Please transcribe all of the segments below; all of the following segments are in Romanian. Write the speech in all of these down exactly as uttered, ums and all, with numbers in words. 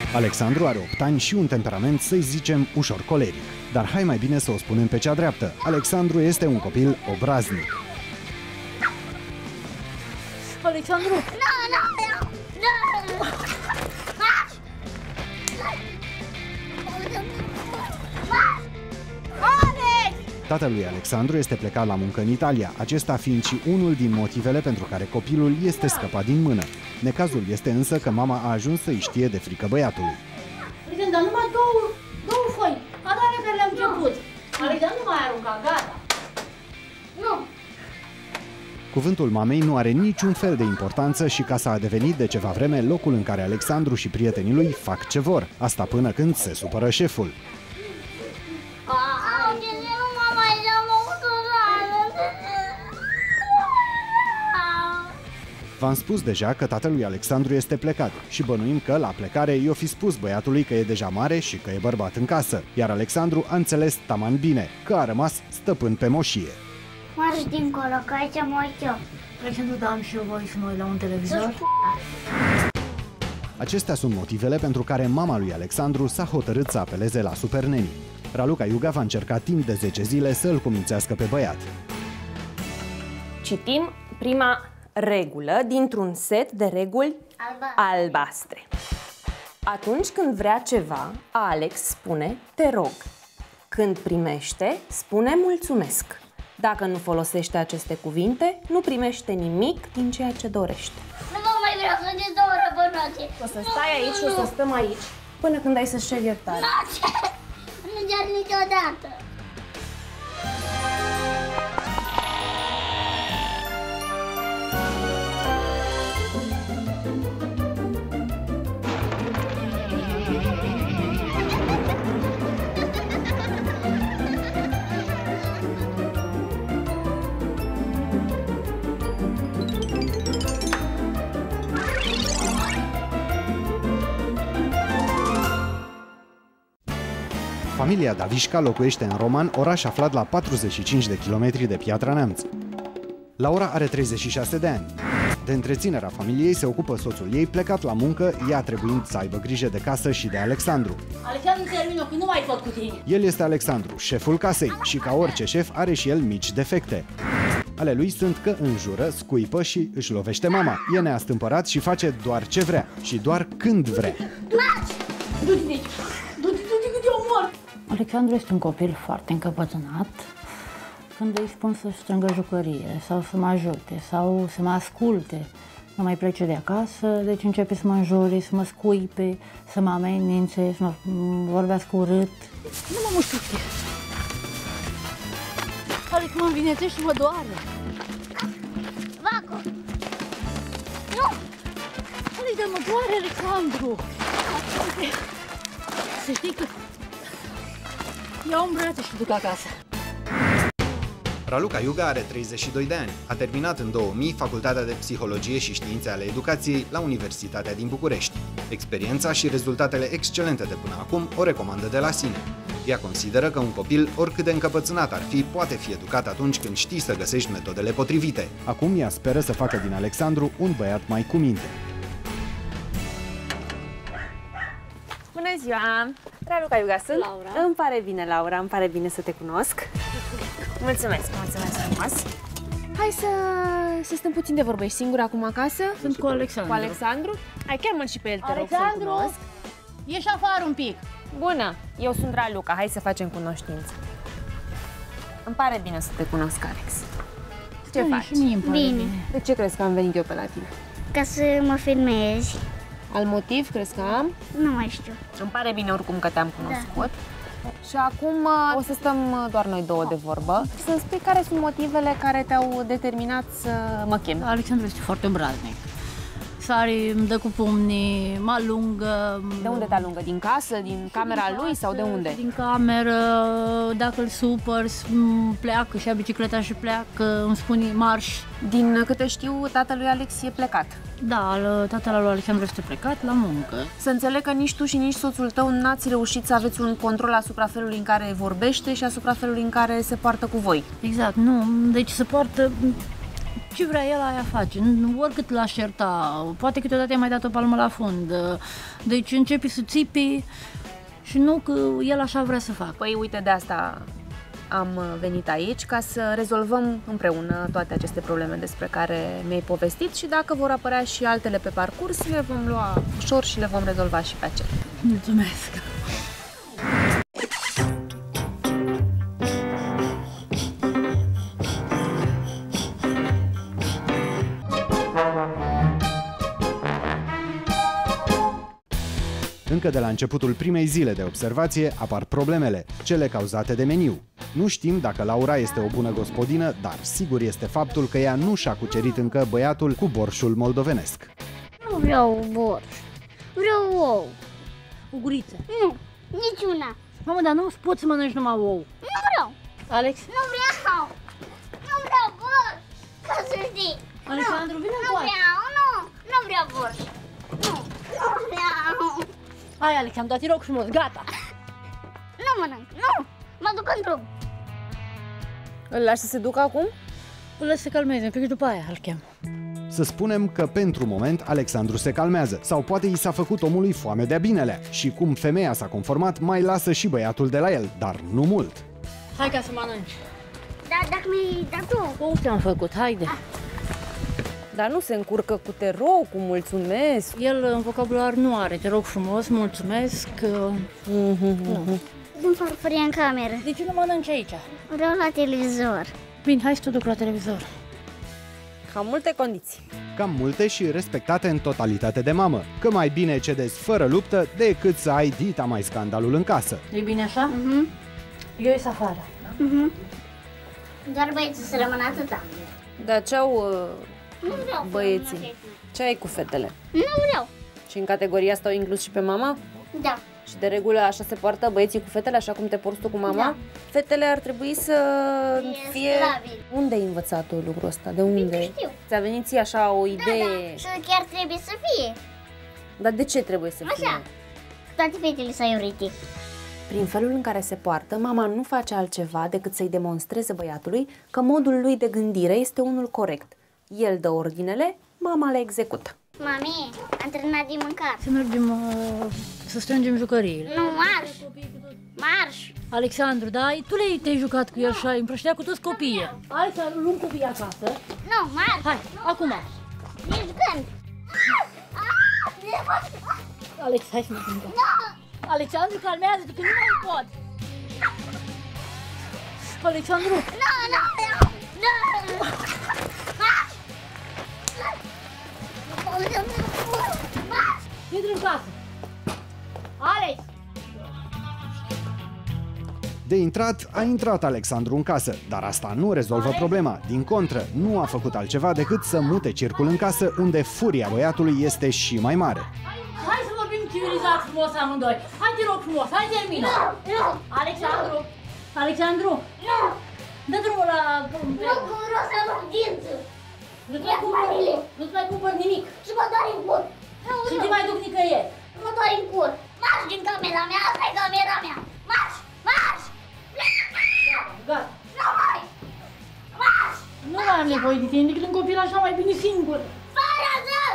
Alexandru are opt ani și un temperament, să-i zicem, ușor coleric. Dar hai mai bine să o spunem pe cea dreaptă. Alexandru este un copil obraznic. Alexandru! Nu, nu, nu! Tatăl lui Alexandru este plecat la muncă în Italia, acesta fiind și unul din motivele pentru care copilul este scăpat din mână. Necazul este însă că mama a ajuns să-i știe de frică băiatului. Alexandru, dar numai două, două foi, alea care le-am început. Alexandru, nu mai arunca, gata. Nu. Cuvântul mamei nu are niciun fel de importanță și casa a devenit de ceva vreme locul în care Alexandru și prietenii lui fac ce vor. Asta până când se supără șeful. V-am spus deja că tatăl lui Alexandru este plecat și bănuim că la plecare i-o fi spus băiatului că e deja mare și că e bărbat în casă, iar Alexandru a înțeles taman bine că a rămas stăpân pe moșie. Marș dincolo, că aici mă uit eu. Alexandru, da, am și eu voi să mă uit la un televizor. Acestea sunt motivele pentru care mama lui Alexandru s-a hotărât să apeleze la superneni. Raluca Iuga va încerca timp de zece zile să îl cumințească pe băiat. Citim prima regulă dintr-un set de reguli Albastre. albastre. Atunci când vrea ceva, Alex spune te rog. Când primește, spune mulțumesc. Dacă nu folosește aceste cuvinte, nu primește nimic din ceea ce dorește. Nu mă mai vreau să ne două răbănoase. O să stai aici și o să stăm aici până când ai să-și ceri iertare. Nu cer niciodată. Familia Davișca locuiește în Roman, oraș aflat la patruzeci și cinci de kilometri de Piatra Neamț. Laura are treizeci și șase de ani. De întreținerea familiei se ocupă soțul ei, plecat la muncă, ea trebuind să aibă grijă de casă și de Alexandru. Alexandru, termină, că nu mai pot cu tine. El este Alexandru, șeful casei, și ca orice șef are și el mici defecte. Ale lui sunt că înjură, scuipă și își lovește mama. E neastâmpărat și face doar ce vrea și doar când vrea. Du-te de aici, du-te, du-te că te omor. Alexandru este un copil foarte încăpățânat. Când îi spun să strângă jucărie sau să mă ajute sau să mă asculte, nu mai plece de acasă, deci începe să mă înjure, să mă scuipe, să mă amenințe, să mă vorbească urât. Nu mă mușcă. Alex, mă învinețești și mă doare. Vaco! Nu! Alex, dar mă doare, Alexandru. Să știi că iau în brațe și duc acasă. Raluca Iuga are treizeci și doi de ani. A terminat în două mii Facultatea de Psihologie și Științe ale Educației la Universitatea din București. Experiența și rezultatele excelente de până acum o recomandă de la sine. Ea consideră că un copil, oricât de încăpățânat ar fi, poate fi educat atunci când știi să găsești metodele potrivite. Acum ea speră să facă din Alexandru un băiat mai cu minte. Bună ziua! Raluca Iuga sunt. Laura. Îmi pare bine, Laura, îmi pare bine să te cunosc. Mulțumesc, mulțumesc frumos. Hai să, să stăm puțin de vorbă. Ești singură acum acasă? Sunt cu Alexandru. Cu Alexandru? Hai, chiar mă și pe el, te rog, să-l Alexandru, cunosc. ieși afară un pic. Bună, eu sunt Raluca, hai să facem cunoștință. Îmi pare bine să te cunosc, Alex. Ce faci? Și mie îmi pare Bine. bine. De ce crezi că am venit eu pe la tine? Ca să mă filmezi. Al motiv, crezi că am? Nu mai știu. Îmi pare bine oricum că te-am cunoscut. Da. Și acum uh, o să stăm uh, doar noi două de vorbă. Să-mi spui care sunt motivele care te-au determinat să mă chem. Alexandru este foarte obraznic. Sari, îmi dă cu pumnii, mă alungă. De unde te alungă? Din casă? Din camera Din lui casă, sau de unde? Din cameră, dacă îl supăr, pleacă și ia bicicleta și pleacă, îmi spune marș. Din câte știu, tatălui Alex e plecat. Da, tatăl lui Alexandru este plecat la muncă. Să înțeleg că nici tu și nici soțul tău n-ați reușit să aveți un control asupra felului în care vorbește și asupra felului în care se poartă cu voi. Exact, nu, deci se poartă Ce vrea el, aia face. Nu, oricât l-aș certa, poate câteodată i-a mai dat o palmă la fund. Deci începe să țipi și nu că el așa vrea să facă. Păi uite, de asta am venit aici, ca să rezolvăm împreună toate aceste probleme despre care mi-ai povestit și dacă vor apărea și altele pe parcurs, le vom lua ușor și le vom rezolva și pe acelea. Mulțumesc! Încă de la începutul primei zile de observație apar problemele, cele cauzate de meniu. Nu știm dacă Laura este o bună gospodină, dar sigur este faptul că ea nu și-a cucerit încă băiatul cu borșul moldovenesc. Nu vreau borș. Vreau ou. O guriță. Nu, niciuna. Mamă, dar nu poți să mănânci numai ou. Nu vreau. Alex? Nu vreau. Nu vreau borș. Ca să știi. Alexandru, vine Nu vreau, nu. Nu vreau borș. Nu. Nu vreau. Hai, Alexandru, dar te rog frumos, gata. Nu mănânc, nu. Mă duc în drum. Îl lași să se ducă acum? Îl las să calmeze un pic și după aia îl chem. Să spunem că pentru moment Alexandru se calmează sau poate i s-a făcut omului foame de-a binelea și cum femeia s-a conformat mai lasă și băiatul de la el, dar nu mult. Hai ca să mănânci. Dar dacă mi-ai dat tu... Ou te-am făcut, haide. Dar nu se încurcă cu te rog, cu mulțumesc. El în vocabular nu are, te rog frumos, mulțumesc. Nu. Din farfurie în cameră. De ce nu mănânci aici? Vreau la televizor. Bine, hai să te duc la televizor. Ca multe condiții. Cam multe și respectate în totalitate de mamă, că mai bine cedezi fără luptă decât să ai dita mai scandalul în casă. E bine așa? Mhm. Eu ies afară. Mhm. Doar băieții să rămână atâta. Dar ce-au Nu vreau. băieții? Ce ai cu fetele? Nu vreau. Și în categoria asta au inclus și pe mama? Da. Și de regulă așa se poartă băieții cu fetele, așa cum te porți tu cu mama? Da. Fetele ar trebui să E fie... sclavi. Unde ai învățat tu lucrul ăsta? De unde? știu. Ți-a venit ție așa o Da, idee? da. Și chiar trebuie să fie. Dar de ce trebuie să fie? Așa. Toate fetele să ai urite. Prin felul în care se poartă, mama nu face altceva decât să-i demonstreze băiatului că modul lui de gândire este unul corect. El dă ordinele, mama le execută. Mami, am terminat de mâncat. Să mergem uh, să strângem jucăriile. Nu, marș. Marș. Alexandru, da? Tu le-ai te-ai jucat cu el și ai împrăștea cu toți copiii. Hai să luăm copiii acasă. Nu, marș. Hai, acum. Nici gând. Alex, hai să mergem. Alexandru, calmează-te că nu mai pot. Alexandru. Nu, nu, nu. Nu. Marș. Intră în casă. Alex. De intrat, a intrat Alexandru în casă, dar asta nu rezolvă problema. Din contră, nu a făcut altceva decât să mute circul în casă, unde furia băiatului este și mai mare. Hai să vorbim civilizat frumos amândoi. Hai, te rog frumos, hai termină. Nu. Alexandru. Alexandru. Nu. Dă drumul la... Nu, cu rost să luăm dință. Nu-ți mai cumpăr, nu-ți mai cumpăr nimic. Și mă doare în cur. Nu, Și nu. te mai duc nicăieri. Mă doare în cur. Marș din camera mea, asta e camera mea. Marș, marș. Gata. Nu mai. Marș. Nu mai am nevoie de tine, decât un copil așa mai bine singur. Fără zăs.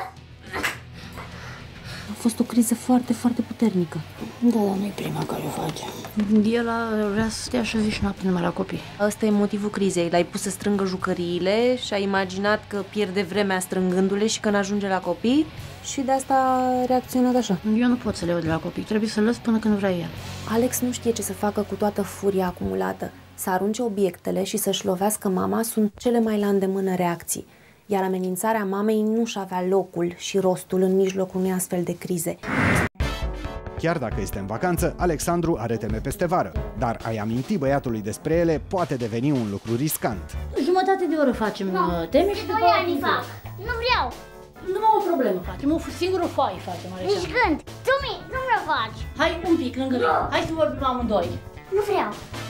A fost o criză foarte, foarte puternică. Da, dar nu-i prima care o face. El a- vrea să stea și zi și noapte numai la copii. Ăsta e motivul crizei. L-ai pus să strângă jucăriile și ai imaginat că pierde vremea strângându-le și că n-ajunge la copii și de asta a reacționat așa. Eu nu pot să le iau de la copii, trebuie să lăs până când vrea el. Alex nu știe ce să facă cu toată furia acumulată. Să arunce obiectele și să-și lovească mama sunt cele mai la îndemână reacții. Iar amenințarea mamei nu-și avea locul și rostul în mijlocul unei astfel de crize. Chiar dacă este în vacanță, Alexandru are teme peste vară, dar a-i aminti băiatului despre ele poate deveni un lucru riscant. Jumătate de oră facem no. teme și De după doi aia ani fac. Nu vreau. Numai o problemă facem, o singură foaie facem, Nici Alexandru. gând. Tu mi, nu mă faci. Hai un pic lângă mine, hai să vorbim amândoi. Nu vreau.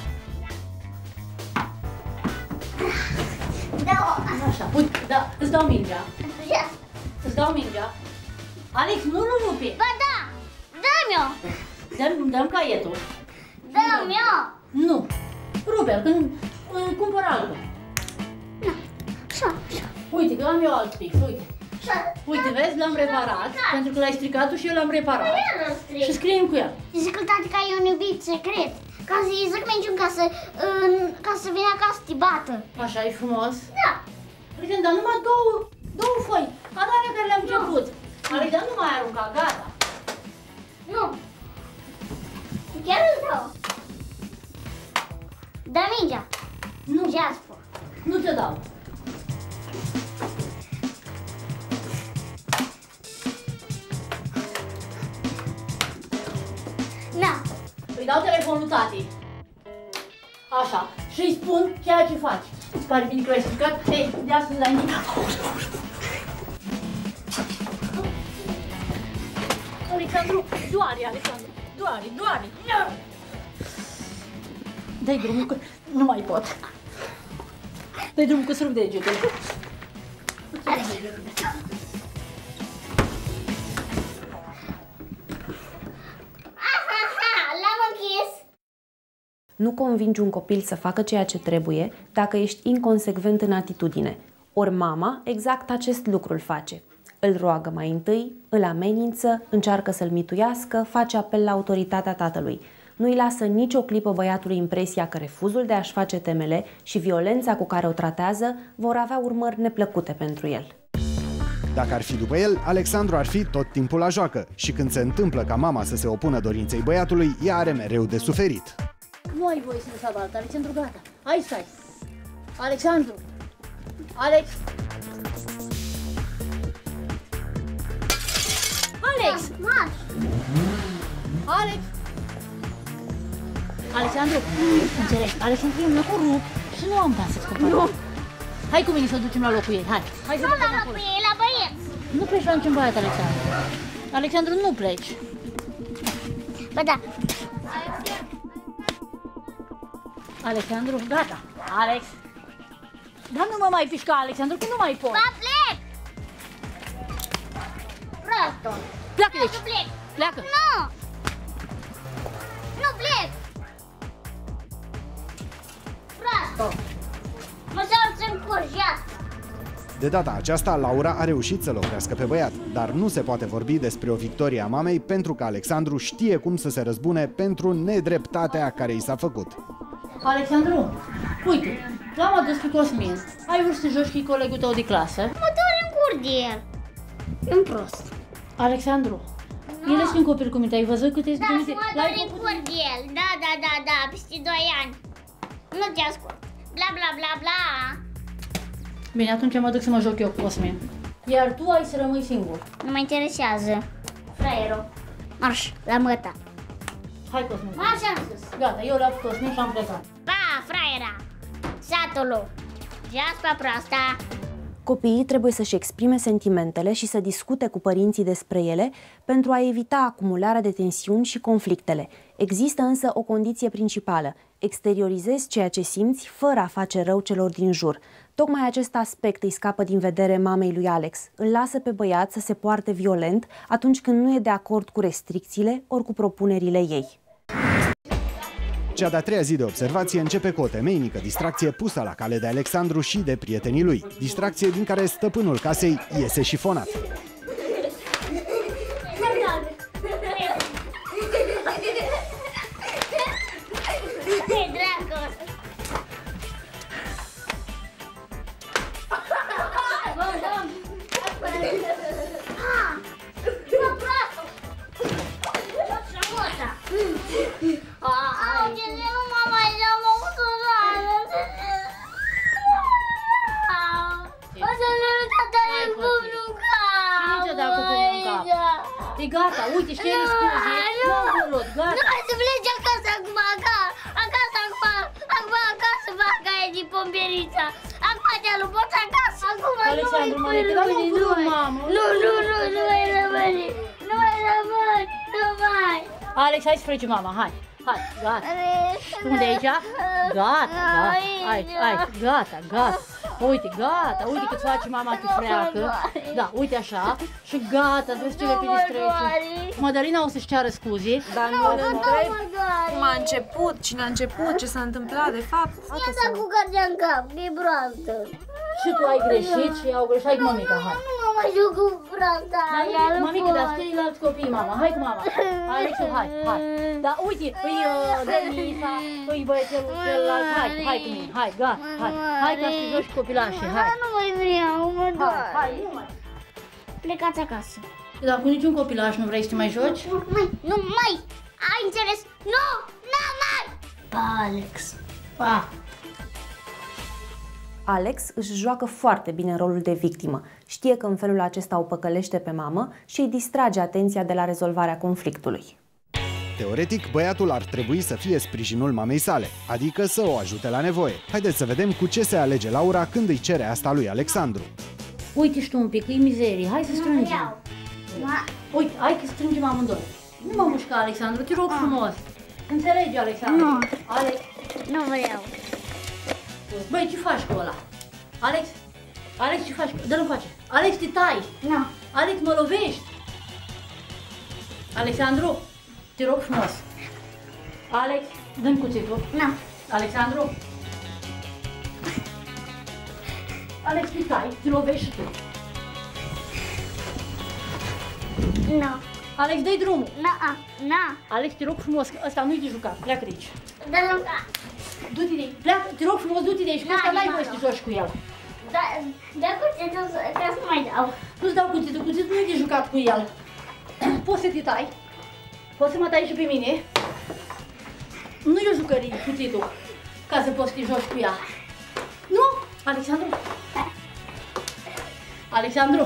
Da-o. Așa, uite, da, îți dau mingea, Ia. îți dau mingea. Alex, nu nu rupe, Ba da. Dă-mi-o. dăm, dăm caietul. Dă-mi-o. Nu, rupe-l, când îi cumpăr altul. Așa, așa. Uite, că am eu alt pix, uite. Uite, vezi, l-am reparat, pentru că l-ai stricat tu și eu l-am reparat. Și scriem cu el. Zic că tati că ai un iubit secret. Ca să-i zic minciuni, ca să, ca să vină acasă să te bată. Așa e frumos? Da. Uite, dar numai două, două foi, ca alea care le-am început. Ale, dar nu mai arunca, gata. Nu. Chiar îți dau. Dă mingea. Nu, Jasper. nu te dau. Na. Îi dau telefonul lui tati. Așa. Și îi spun ceea ce faci. Îți pare bine că l-ai stricat? Hei, de astăzi la nimic. Alexandru, doare, Alexandru. Doare, doare. Dai drumul că nu mai pot. Dai drumul că să rup degetele. L-am închis. Nu convingi un copil să facă ceea ce trebuie dacă ești inconsecvent în atitudine. Ori mama exact acest lucru îl face. Îl roagă mai întâi, îl amenință, încearcă să-l mituiască, face apel la autoritatea tatălui. Nu-i lasă nicio clipă băiatului impresia că refuzul de a-și face temele și violența cu care o tratează vor avea urmări neplăcute pentru el. Dacă ar fi după el, Alexandru ar fi tot timpul la joacă și când se întâmplă ca mama să se opună dorinței băiatului, ea are mereu de suferit. Nu ai voie să ne salvă altă, Alexandru, gata. Hai, stai. Alexandru. Alex. Alex. Marș. Alex. Alexandru, înțeleg. Alexandru, eu mi-a rup și nu am bani să-ți cumpăr. Nu. Hai cu mine să-l ducem la locul ei, hai. Hai să Nu ducem la acolo. locul ei, la băieți. Nu pleci la niciun băiat, Alexandru. Alexandru, nu pleci. Bă, da. Alexandru, gata. Alex. Dar nu mă mai pișca, Alexandru, că nu mai pot. Ba, plec. Prostul. Pleacă de Nu aici. plec. Pleacă. Nu. Nu plec. Prostul. Mă s-au să-mi curgească. De data aceasta, Laura a reușit să-l oprească pe băiat, dar nu se poate vorbi despre o victorie a mamei pentru că Alexandru știe cum să se răzbune pentru nedreptatea care i s-a făcut. Alexandru, uite, l-am adus pe Cosmin. Ai vrut să joci cu colegul tău de clasă? Mă doare în cur de el. E un prost. Alexandru, no. El este un copil cu minte, ai văzut câte Da, minte? și mă doare în cur de el. Da, da, da, da, peste doi ani. Nu te ascult. Bla, bla, bla, bla. Bine, atunci mă duc să mă joc eu cu Cosmin. Iar tu ai să rămâi singur. Nu mă interesează. Fraierul. Marș, la măta. Hai, Cosmin. Marș am sus. Gata, eu l-am pe Cosmin și am plecat. Pa, fraiera. Satul. Jaspa proasta. Copiii trebuie să-și exprime sentimentele și să discute cu părinții despre ele pentru a evita acumularea de tensiuni și conflictele. Există însă o condiție principală: exteriorizezi ceea ce simți fără a face rău celor din jur. Tocmai acest aspect îi scapă din vedere mamei lui Alex. Îl lasă pe băiat să se poarte violent atunci când nu e de acord cu restricțiile ori cu propunerile ei. Cea de-a treia zi de observație începe cu o temeinică distracție pusă la cale de Alexandru și de prietenii lui. Distracție din care stăpânul casei iese șifonat. E gata, uite, și el scuze, nu am vrut, gata. Nu, hai să pleci acasă acum, acasă, acasă, acum, acum, acasă, fac aia din pomperița. Acum te-a luat acasă, acum nu mai Alexandru, mă repede, dar nu am vrut, mamă. Nu, nu, nu, nu mai rămâne, nu mai rămâne, nu mai. Alex, hai să pleci, mama, hai, hai, gata. Unde e aici? Gata, gata, aici, aici, gata, gata. Uite, gata, uite cât face mama că freacă. Da, uite așa. Și gata, vezi ce repede trece. Mădălina o să-și ceară scuze. Dar nu îl întreb cum a început, cine a început, ce s-a întâmplat de fapt. Ia să cu cărdea în cap, e broastă. Și tu ai greșit și eu au greșit. Hai cu mămica, hai. Nu mă mai joc cu brata. Mămica, dar ceilalți copii, mama. Hai cu mama. Alexu, hai, hai. Da, uite, îi Denisa, îi băiețelul celălalt. Hai, hai cu mine, hai, gata, hai. Hai ca să joci copilașii, hai. Nu mai vreau, mă doar. Hai, hai, nu mai. Plecați acasă. Dar cu niciun copilaș nu vrei să te mai joci? Nu mai, nu mai. Ai înțeles? Nu, nu mai. Pa, Alex. Pa. Alex își joacă foarte bine rolul de victimă. Știe că în felul acesta o păcălește pe mamă și îi distrage atenția de la rezolvarea conflictului. Teoretic, băiatul ar trebui să fie sprijinul mamei sale, adică să o ajute la nevoie. Haideți să vedem cu ce se alege Laura când îi cere asta lui Alexandru. Uite și tu un pic, e mizerie, hai să strângem. Uite, hai că strângem amândoi. Nu mă mușca, Alexandru, te rog frumos. Înțelegi, Alexandru? Nu. Alex. Nu vreau. Băi, ce faci cu ăla? Alex? Alex, ce faci? Dă-l încoace. Alex, te tai. Nu. Alex, mă lovești. Alexandru, te rog frumos. Alex, dă-mi cuțitul. Nu. Alexandru. Alex, te tai, te lovești și tu. Nu. Alex, dă-i drumul. Na, na. Alex, te rog frumos, că ăsta nu-i de jucat, pleacă de aici. Dă-l încă. Du-te de aici, pleacă, te rog frumos, du-te de aici, că ăsta n-ai voie să te joci cu el. Da, dă cuțitul ca să mai dau. Nu-ți dau cuțitul, cuțitul nu-i de jucat cu el. Poți să te tai, poți să mă tai și pe mine. Nu e o jucărie cuțitul, ca să poți să te joci cu ea. Nu, Alexandru. Alexandru.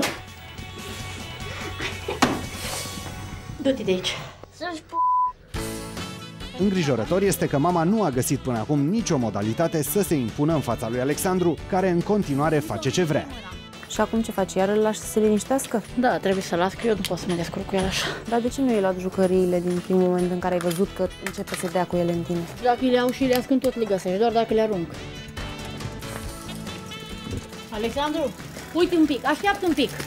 Du-te de aici. Să-și p***. Îngrijorător este că mama nu a găsit până acum nicio modalitate să se impună în fața lui Alexandru, care în continuare face ce vrea. Și acum ce faci? Iar îl lași să se liniștească? Da, trebuie să las, că eu nu pot să mă descurc cu el așa. Dar de ce nu i-ai luat jucăriile din primul moment în care ai văzut că începe să dea cu ele în tine? Dacă le iau și le ascund, tot le găsești, doar dacă le arunc. Alexandru, uite un pic, așteaptă un pic.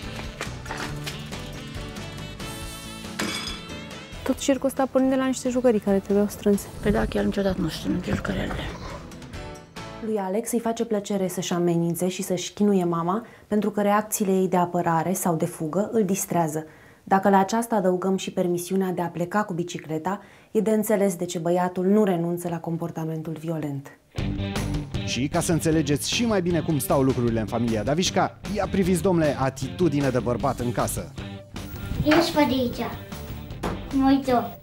Tot circul ăsta pornind de la niște jucării care trebuiau strânse. Păi da, chiar niciodată nu știu nici jucările. Lui Alex îi face plăcere să-și amenințe și să-și chinuie mama, pentru că reacțiile ei de apărare sau de fugă îl distrează. Dacă la aceasta adăugăm și permisiunea de a pleca cu bicicleta, e de înțeles de ce băiatul nu renunță la comportamentul violent. Și ca să înțelegeți și mai bine cum stau lucrurile în familia Davișca, ia priviți, domnule, atitudine de bărbat în casă. Ieși pe de aici. Mă uit eu.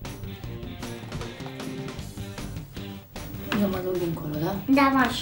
Eu mă duc dincolo, da? Da, marș.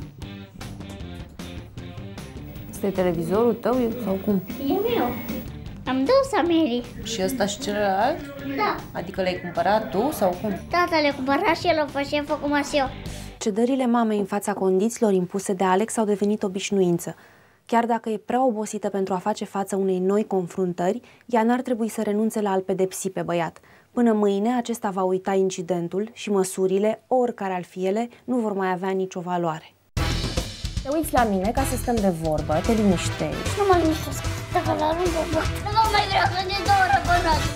Este televizorul tău sau cum? E meu. Am dus Ameri. Și ăsta și celălalt? Da. Adică le-ai cumpărat tu sau cum? Tata le-a cumpărat și el o făcea făcut eu. Cedările mamei în fața condițiilor impuse de Alex au devenit obișnuință. Chiar dacă e prea obosită pentru a face față unei noi confruntări, ea n-ar trebui să renunțe la a-l pedepsi pe băiat. Până mâine, acesta va uita incidentul și măsurile, oricare ar fi ele, nu vor mai avea nicio valoare. Te uiți la mine ca să stăm de vorbă, te liniștești. Nu mă liniștesc. Dacă la arunc, nu mă mai vreau să ne două răbănați.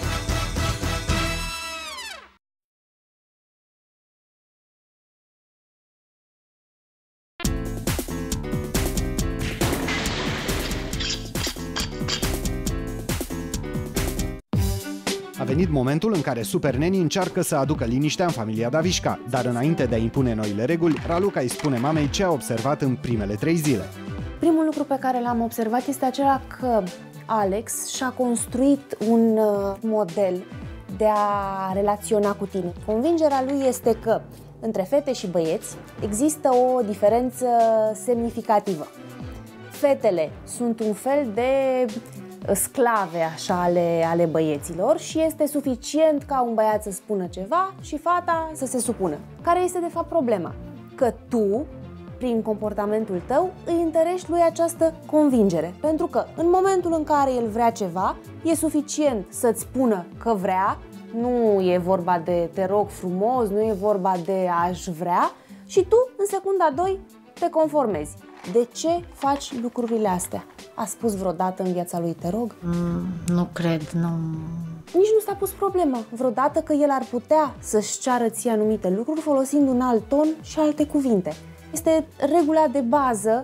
A venit momentul în care Super Neni încearcă să aducă liniștea în familia Davișca, dar înainte de a impune noile reguli, Raluca îi spune mamei ce a observat în primele trei zile. Primul lucru pe care l-am observat este acela că Alex și-a construit un uh, model de a relaționa cu tine. Convingerea lui este că între fete și băieți există o diferență semnificativă. Fetele sunt un fel de sclave așa ale, ale băieților și este suficient ca un băiat să spună ceva și fata să se supună. Care este de fapt problema? Că tu, prin comportamentul tău, îi întărești lui această convingere. Pentru că în momentul în care el vrea ceva, e suficient să-ți spună că vrea, nu e vorba de te rog frumos, nu e vorba de aș vrea, și tu, în secunda doi, te conformezi. De ce faci lucrurile astea? A spus vreodată în viața lui te rog? Mm, nu cred, nu... Nici nu s-a pus problema vreodată că el ar putea să-și ceară ție anumite lucruri folosind un alt ton și alte cuvinte. Este regula de bază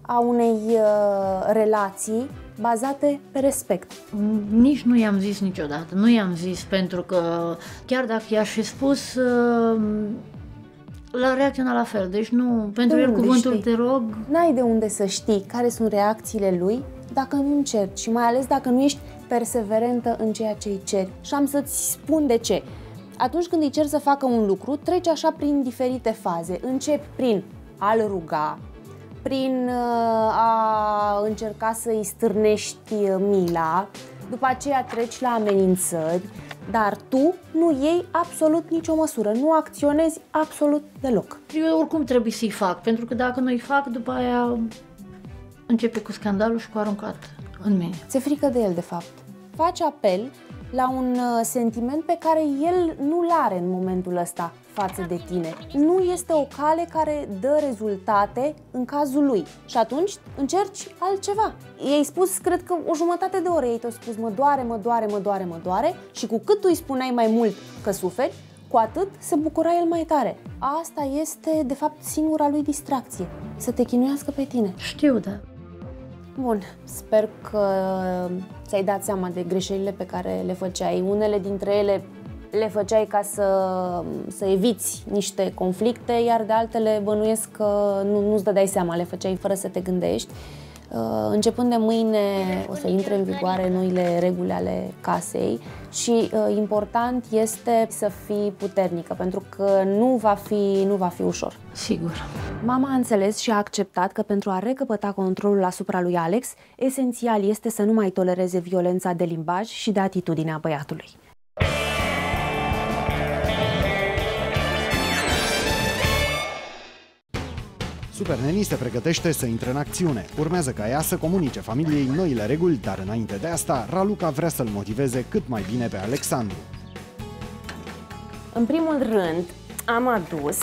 a unei uh, relații bazate pe respect. Nici nu i-am zis niciodată, nu i-am zis pentru că chiar dacă i-aș fi spus, uh, l-a reacționat la fel, deci nu, pentru el cuvântul știi? Te rog... N-ai de unde să știi care sunt reacțiile lui dacă nu încerci și mai ales dacă nu ești perseverentă în ceea ce îi ceri. Și am să-ți spun de ce. Atunci când îi ceri să facă un lucru, treci așa prin diferite faze. Începi prin a-l ruga, prin a încerca să-i stârnești mila, după aceea treci la amenințări, dar tu nu iei absolut nicio măsură, nu acționezi absolut deloc. Eu oricum trebuie să-i fac, pentru că dacă nu-i fac, după aia începe cu scandalul și cu aruncat în mine. Ți-e frică de el, de fapt. Faci apel la un sentiment pe care el nu-l are în momentul ăsta față de tine. Nu este o cale care dă rezultate în cazul lui. Și atunci încerci altceva. I-ai spus, cred că o jumătate de oră ei te-au spus mă doare, mă doare, mă doare, mă doare și cu cât tu îi spuneai mai mult că suferi, cu atât se bucura el mai tare. Asta este, de fapt, singura lui distracție. Să te chinuiască pe tine. Știu, da. Bun, sper că ți-ai dat seama de greșelile pe care le făceai. Unele dintre ele le făceai ca să, să eviți niște conflicte, iar de altele bănuiesc că nu, nu-ți dădeai seama, le făceai fără să te gândești. Începând de mâine o să intre în vigoare noile reguli ale casei și important este să fii puternică, pentru că nu va fi, nu va fi ușor. Sigur. Mama a înțeles și a acceptat că pentru a recăpăta controlul asupra lui Alex, esențial este să nu mai tolereze violența de limbaj și de atitudinea băiatului. Super Neni se pregătește să intre în acțiune. Urmează ca ea să comunice familiei noile reguli, dar înainte de asta, Raluca vrea să-l motiveze cât mai bine pe Alexandru. În primul rând, am adus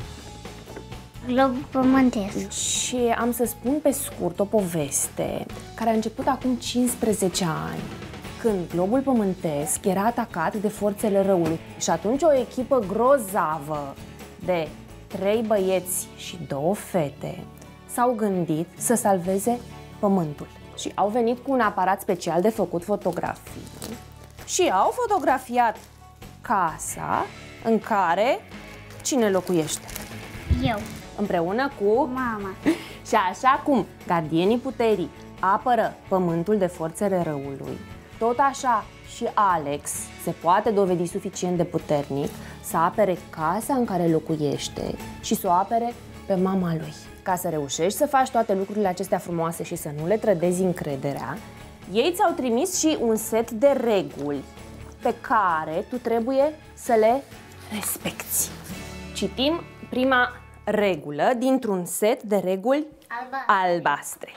globul pământesc și am să spun pe scurt o poveste care a început acum cincisprezece ani, când globul pământesc era atacat de forțele răului. Și atunci o echipă grozavă de trei băieți și două fete s-au gândit să salveze pământul. Și au venit cu un aparat special de făcut fotografii și au fotografiat casa în care cine locuiește? Eu. Împreună cu mama. Și așa cum gardienii puterii apără pământul de forțele răului, tot așa și Alex se poate dovedi suficient de puternic să apere casa în care locuiește și să o apere pe mama lui. Ca să reușești să faci toate lucrurile acestea frumoase și să nu le trădezi încrederea, ei ți-au trimis și un set de reguli pe care tu trebuie să le respecti. Citim prima regulă dintr-un set de reguli Alba. albastre.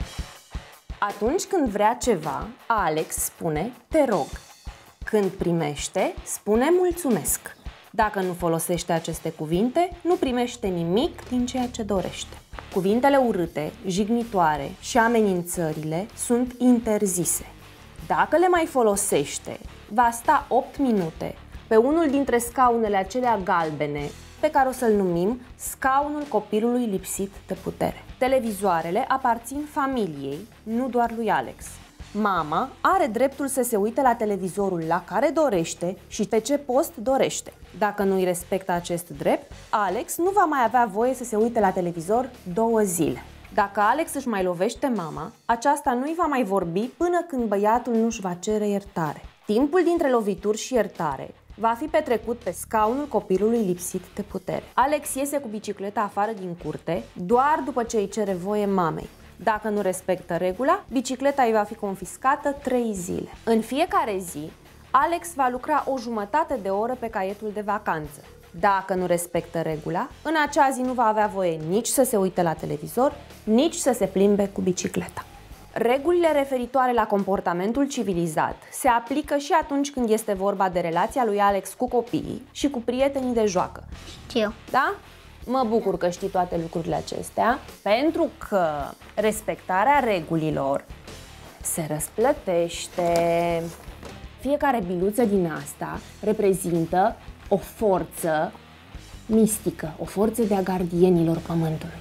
Atunci când vrea ceva, Alex spune te rog. Când primește, spune mulțumesc. Dacă nu folosește aceste cuvinte, nu primește nimic din ceea ce dorește. Cuvintele urâte, jignitoare și amenințările sunt interzise. Dacă le mai folosește, va sta opt minute pe unul dintre scaunele acelea galbene, pe care o să-l numim scaunul copilului lipsit de putere. Televizoarele aparțin familiei, nu doar lui Alex. Mama are dreptul să se uite la televizorul la care dorește și pe ce post dorește. Dacă nu îi respectă acest drept, Alex nu va mai avea voie să se uite la televizor două zile. Dacă Alex își mai lovește mama, aceasta nu îi va mai vorbi până când băiatul nu își va cere iertare. Timpul dintre lovituri și iertare va fi petrecut pe scaunul copilului lipsit de putere. Alex iese cu bicicleta afară din curte doar după ce îi cere voie mamei. Dacă nu respectă regula, bicicleta îi va fi confiscată trei zile. În fiecare zi, Alex va lucra o jumătate de oră pe caietul de vacanță. Dacă nu respectă regula, în acea zi nu va avea voie nici să se uite la televizor, nici să se plimbe cu bicicleta. Regulile referitoare la comportamentul civilizat se aplică și atunci când este vorba de relația lui Alex cu copiii și cu prietenii de joacă. Știu. Da? Mă bucur că știi toate lucrurile acestea, pentru că respectarea regulilor se răsplătește. Fiecare biluță din asta reprezintă o forță mistică, o forță de-a gardienilor pământului.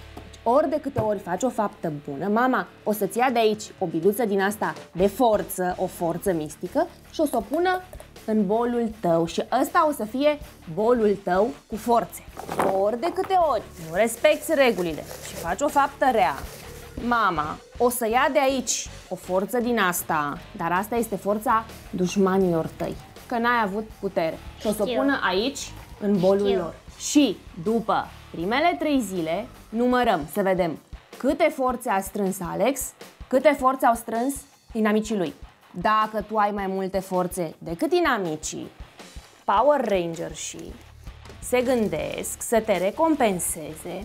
ori de câte ori faci o faptă bună, mama o să-ți ia de aici o biluță din asta de forță, o forță mistică, și o să o pună în bolul tău și ăsta o să fie bolul tău cu forțe. Ori de câte ori nu respecti regulile și faci o faptă rea, mama o să ia de aici o forță din asta, dar asta este forța dușmanilor tăi, că n-ai avut putere, și o să o pună aici în bolul lor. Și după primele trei zile numărăm să vedem câte forțe a strâns Alex, câte forțe au strâns inamicii lui. Dacă tu ai mai multe forțe decât inamicii, Power Rangers-ii se gândesc să te recompenseze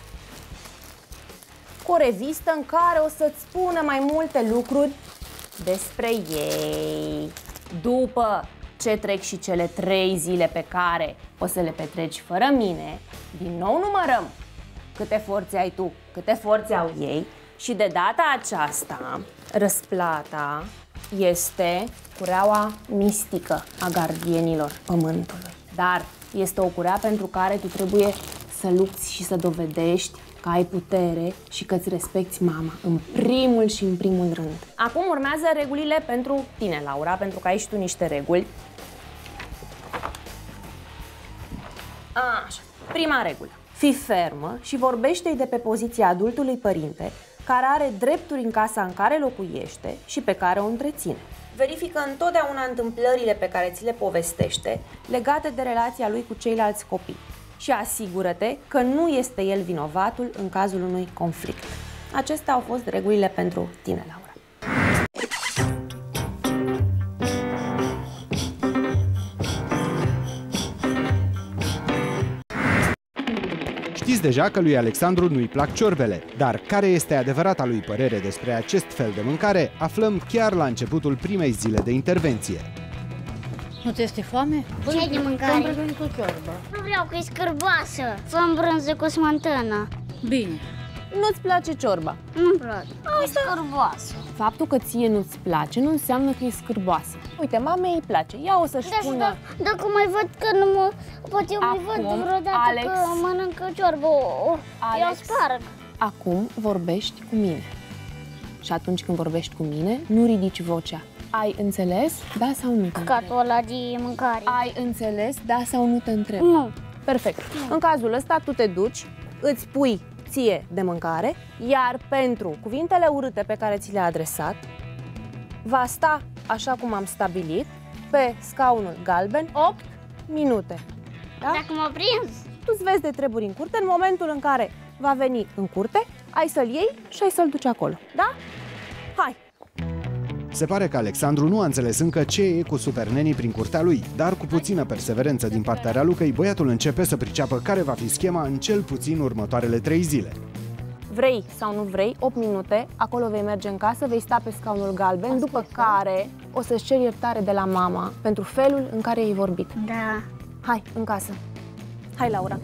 cu o revistă în care o să-ți spună mai multe lucruri despre ei. După ce trec și cele trei zile pe care o să le petreci fără mine, din nou numărăm câte forțe ai tu, câte forțe au ei, și de data aceasta răsplata este cureaua mistică a gardienilor pământului. Dar este o curea pentru care tu trebuie să lupți și să dovedești că ai putere și că îți respecti mama, în primul și în primul rând. Acum urmează regulile pentru tine, Laura, pentru că ai și tu niște reguli. Așa. Prima regulă. Fii fermă și vorbește-i de pe poziția adultului părinte care are drepturi în casa în care locuiește și pe care o întreține. Verifică întotdeauna întâmplările pe care ți le povestește legate de relația lui cu ceilalți copii și asigură-te că nu este el vinovatul în cazul unui conflict. Acestea au fost regulile pentru tine, Laura. Știți deja că lui Alexandru nu-i plac ciorbele, dar care este adevărata lui părere despre acest fel de mâncare, aflăm chiar la începutul primei zile de intervenție. Nu ți este foame? Ce de mâncare? Am pregătit o ciorbă. Nu vreau, că e scârboasă. Fă-mi brânză cu smântână. Bine. Nu-ți place ciorba? Nu-mi place. E scârboasă. Faptul că ție nu-ți place nu înseamnă că e scârboasă. Uite, mamei îi place. Ea o să-și Da, spună... da, dacă mai văd că nu mă... Poate eu mai văd Acum, vreodată Alex, că mănâncă ciorbă. O, o, eu Alex, sparg. acum vorbești cu mine. Și atunci când vorbești cu mine, nu ridici vocea. Ai înțeles? Da sau nu? Căcatul ăla de mâncare. Ai înțeles? Da sau nu te întreb? Nu. Perfect. În cazul ăsta, tu te duci, îți pui ție de mâncare, iar pentru cuvintele urâte pe care ți le-a adresat, va sta, așa cum am stabilit, pe scaunul galben opt minute. Da? Dacă m-a prins. Tu-ți vezi de treburi în curte, în momentul în care va veni în curte, ai să-l iei și ai să-l duci acolo. Da? Hai! Se pare că Alexandru nu a înțeles încă ce e cu supernenii prin curtea lui, dar cu puțină perseverență din partea Ralucăi, băiatul începe să priceapă care va fi schema în cel puțin următoarele trei zile. Vrei sau nu vrei, opt minute, acolo vei merge în casă, vei sta pe scaunul galben, după care o să-ți ceri iertare de la mama pentru felul în care ai vorbit. Da. Hai, în casă. Hai, Laura.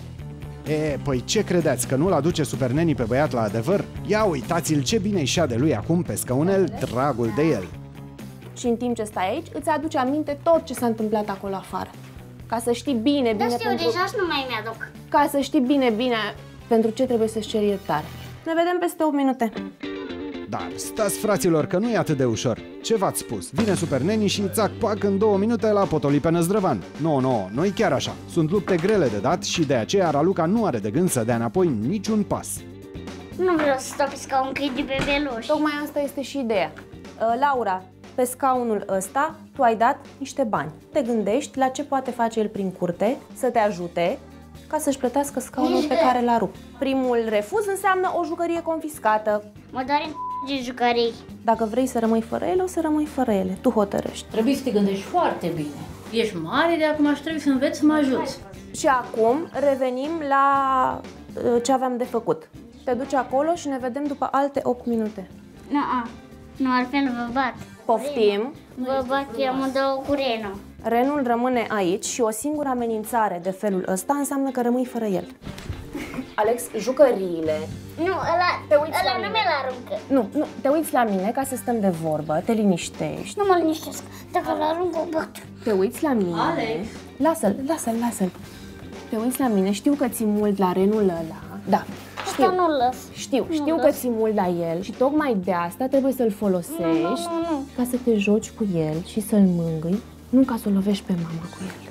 E, păi ce credeți, că nu-l aduce supernenii pe băiat la adevăr? Ia uitați-l ce bine-i șa de lui acum pe scaunel, dragul de el. Și în timp ce stai aici, îți aduce aminte tot ce s-a întâmplat acolo afară. Ca să știi bine, bine Dar știu pentru... deja și nu mai mi-aduc. Ca să știi bine, bine pentru ce trebuie să-ți ceri iertare. Ne vedem peste opt minute. Dar stați, fraților, că nu e atât de ușor. Ce v-ați spus? Vine supernenii și țac pac în două minute la potoli pe Năzdrăvan. Nu, nu, nu-i chiar așa. Sunt lupte grele de dat și de aceea Raluca nu are de gând să dea înapoi niciun pas. Nu vreau să stau pe scaun, că e de bebeluș. Tocmai asta este și ideea. Laura, pe scaunul ăsta tu ai dat niște bani. Te gândești la ce poate face el prin curte să te ajute ca să-și plătească scaunul pe care l-a rupt. Primul refuz înseamnă o jucărie confiscată. Mă doare de jucării. Dacă vrei să rămâi fără ele, o să rămâi fără ele. Tu hotărăști. Trebuie să te gândești foarte bine. Ești mare de acum și trebuie să înveți să mă ajuți. Și acum revenim la uh, ce aveam de făcut. Te duci acolo și ne vedem după alte opt minute. Nu, a, nu, altfel vă bat. Poftim. Vă bat pe amândouă cu renul. Renul rămâne aici și o singură amenințare de felul ăsta înseamnă că rămâi fără el. Alex, jucăriile... Nu, ăla, Te uiți ăla la nu mine. mi-l aruncă. Nu, nu, te uiți la mine ca să stăm de vorbă, te liniștești. Nu mă liniștesc. Dacă îl arunc, o bat. Te uiți la mine... Alex! Lasă-l, lasă-l, lasă-l. Te uiți la mine, știu că ții mult la renul ăla. Da, Asta nu lăs. Știu, Nu știu lăs. că ții mult la el și tocmai de asta trebuie să-l folosești Nu, nu, nu. ca să te joci cu el și să-l mângâi, nu ca să-l lovești pe mama cu el.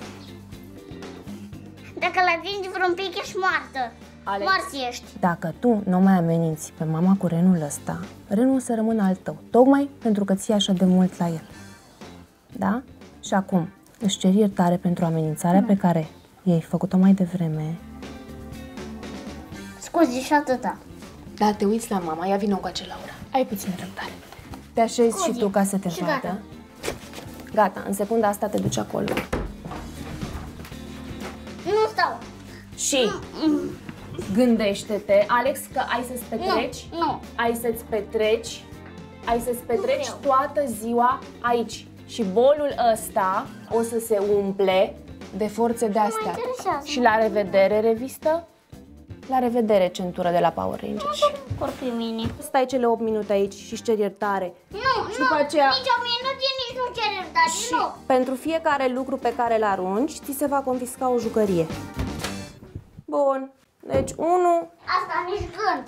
Dacă l atingi vreun pic, ești moartă. Alex. Moarți ești. Dacă tu nu mai ameninți pe mama cu renul ăsta, renul o să rămână al tău, tocmai pentru că ții așa de mult la el. Da? Și acum, își ceri iertare pentru amenințarea pe care i-ai făcut-o mai devreme. Scuze și atâta. Da, te uiți la mama, ia vină cu acel Laura. Ai puțin răbdare. Te așezi și tu ca să te Și vadă. gata. Gata, în secunda asta te duci acolo. Nu stau. Și gândește-te, Alex, că ai să-ți petreci, Nu, nu. ai să-ți petreci, ai să-ți petreci toată ziua aici. Și bolul ăsta o să se umple de forțe de astea. interesează. Și la revedere, revistă? La revedere, centură de la Power Rangers. Cor pe mine. Stai cele opt minute aici și-și ceri iertare. Nu, Și nu, după aceea- nici o minute, nici nu cer iertare, Și nu. pentru fiecare lucru pe care îl arunci, ți se va confisca o jucărie. Bun. Deci, unu. Asta nici gând.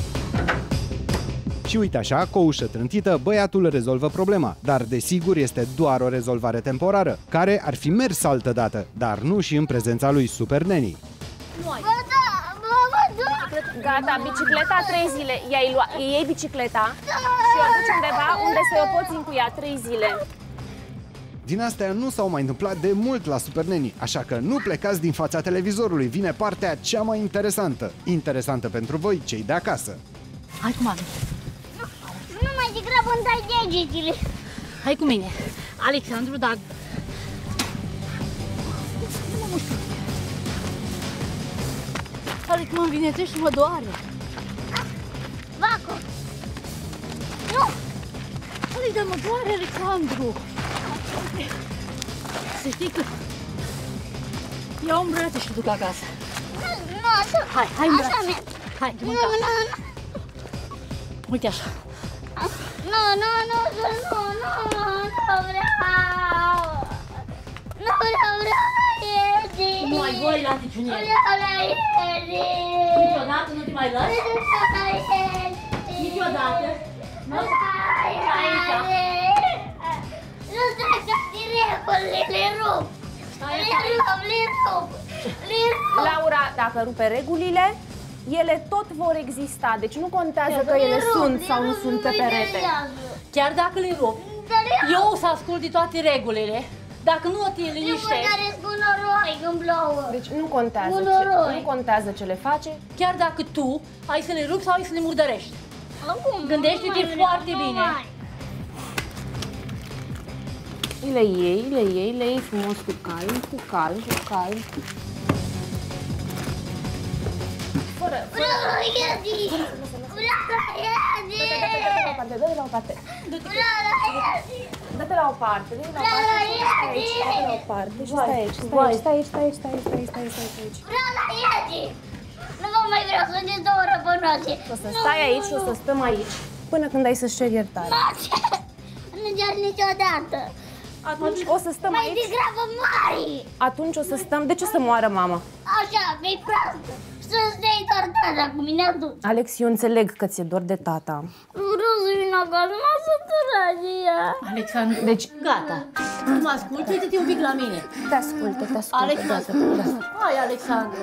Și uite așa, cu o ușă trântită, băiatul rezolvă problema, dar desigur este doar o rezolvare temporară, care ar fi mers altădată, dar nu și în prezența lui Super Nanny. Gata, mama, da. Gata, bicicleta trei zile. I-ai lua, îi iei bicicleta și o duci undeva unde să o poți încuia trei zile. Din astea nu s-au mai întâmplat de mult la Super Nanny, așa că nu plecați din fața televizorului, vine partea cea mai interesantă. Interesantă pentru voi, cei de acasă. Hai cu mami. Nu mai degrabă îmi dai degetele. Hai cu mine. Alexandru, dar... Alex, mă învinețești și mă doare. Vacu. Nu. Alex, dar mă doare, Alexandru. Să știi că... Iau în brațe și te duc acasă. Nu, nu, așa. Hai, hai în Așa brațe. merg. Hai, Nu, mânca. nu, nu. Uite așa. Nu, nu, nu, nu, nu, nu, nu vreau. Nu vreau, vreau la Edi. Nu ai voie la niciun el. Vreau la Edi. Niciodată nu te mai lași? Vreau la Edi. Niciodată. Nu? Aici. Nu trec din regulile, le rup. Le rup, le rup. Le rup. Laura, dacă rupe regulile, ele tot vor exista. Deci nu contează că Le ele rup, sunt le sau nu rup, sunt pe mă perete. interesează. Chiar dacă le rup, Dar le rup. eu o să ascult de toate regulile. Dacă nu te Eu liniștești, care cu noroi când plouă. Deci nu contează, Un ce, noroi. nu contează ce le face. chiar dacă tu ai să le rupi sau ai să le murdărești. Acum, Gândește-te nu mai vreau, foarte nu bine. mai. Le iei, le iei, le iei frumos cu calm, cu calm, cu calm. Fără, Vreau la Edi. Vreau la Edi. dă-te la o parte, Vreau la Edi. dă-te la o parte, dă-te la o Vreau parte, la stai aici, Edi. dă-te la o parte și stai aici, stai aici, stai aici, stai aici, stai aici, stai aici, stai aici, stai aici. Vreau la Edi. Nu vă mai vreau, sunteți două răbănoase. O să stai aici și o să stăm aici până când ai să-ți ceri iertare. Nu cer niciodată. Atunci o să stăm Mai aici, degrabă mari. atunci o să stăm, de ce să moară mama? Așa, mi-i proastă. Să stai doar tata cu mine atunci. Alex, eu înțeleg că ți-e dor de tata. Vreau să vin acasă, mă săturați ea. Alexandru, Deci- gata. Tu mă asculti, uite-te un pic la mine. Te ascultă, te ascultă. Alex, mă da, ascultă. da. Hai, Alexandru.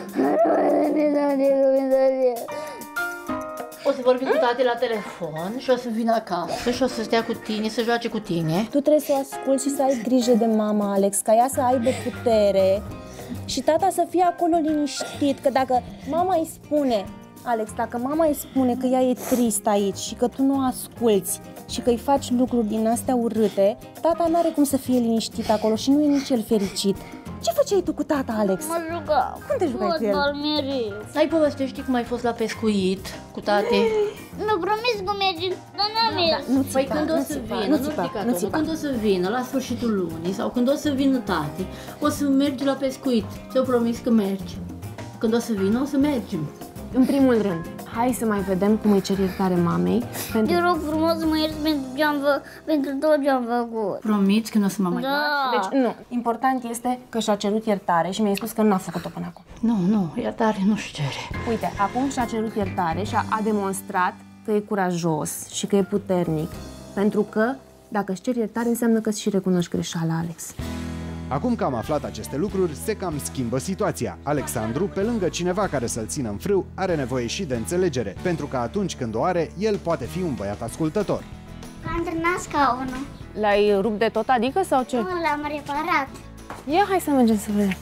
O să vorbim cu tati la telefon și o să vină acasă și o să stea cu tine, să joace cu tine. Tu trebuie să o asculți și să ai grijă de mama, Alex, ca ea să aibă putere și tata să fie acolo liniștit, că dacă mama îi spune, Alex, dacă mama îi spune că ea e tristă aici și că tu nu o asculți și că îi faci lucruri din astea urâte, tata n-are cum să fie liniștit acolo și nu e nici el fericit. Ce făceai tu cu tata, Alex? Mă jucam. Cum te jucai cu el? Fotbal mereu. Hai povestești cum ai fost la pescuit cu tate. Mi-a promis că mergi, dar n-am mers. Nu Păi țipa, când o nu să țipa, vină, nu nu țipa, ridica nu tonul, țipa. când o să vină la sfârșitul lunii sau când o să vină tati, o să mergi la pescuit. Ți-o promis că mergi. Când o să vină, o să mergem. În primul rând, Hai să mai vedem cum îi cer iertare mamei. Pentru... Te rog frumos să mă ierți pentru, ce am fă... pentru tot ce am făcut. Promiți că nu o să mă mai Da. Deci, nu. Important este că și-a cerut iertare și mi-ai spus că nu a făcut-o până acum. Nu, nu, iertare nu-și cere. Uite, acum și-a cerut iertare și a, a demonstrat că e curajos și că e puternic. Pentru că, dacă își ceri iertare, înseamnă că și recunoști greșeala, Alex. Acum că am aflat aceste lucruri, se cam schimbă situația. Alexandru, pe lângă cineva care să-l țină în frâu, are nevoie și de înțelegere, pentru că atunci când o are, el poate fi un băiat ascultător. Am antrenat scaunul. L-ai rupt de tot, adică, sau ce? Nu, l-am reparat. Ia, hai să mergem să vedem.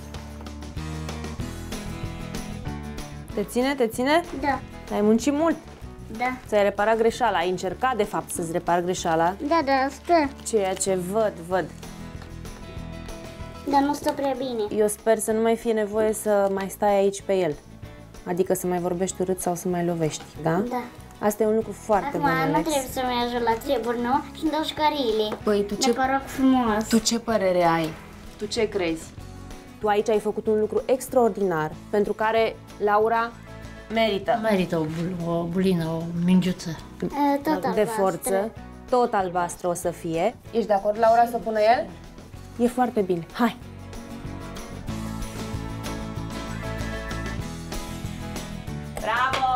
Te ține, te ține? Da. Ai muncit mult. Da. Ți-ai reparat greșeala, ai încercat, de fapt, să-ți repari greșeala. Da, da, stă. Ceea ce văd, văd. Dar nu stă prea bine. Eu sper să nu mai fie nevoie să mai stai aici pe el. Adică să mai vorbești urât sau să mai lovești, da? Da. Asta e un lucru foarte Acum bun, nu Alex. trebuie să mai ajung la treburi, nu? Și-mi dau șcariile. Păi, tu ce, De rog frumos. tu ce părere ai? Tu ce crezi? Tu aici ai făcut un lucru extraordinar, pentru care Laura merită. Merită o, bul o bulină, o mingiuță. Uh, tot De albastră. forță, tot albastră o să fie. Ești de acord, Laura, să pună el? E foarte bine. Hai! Bravo!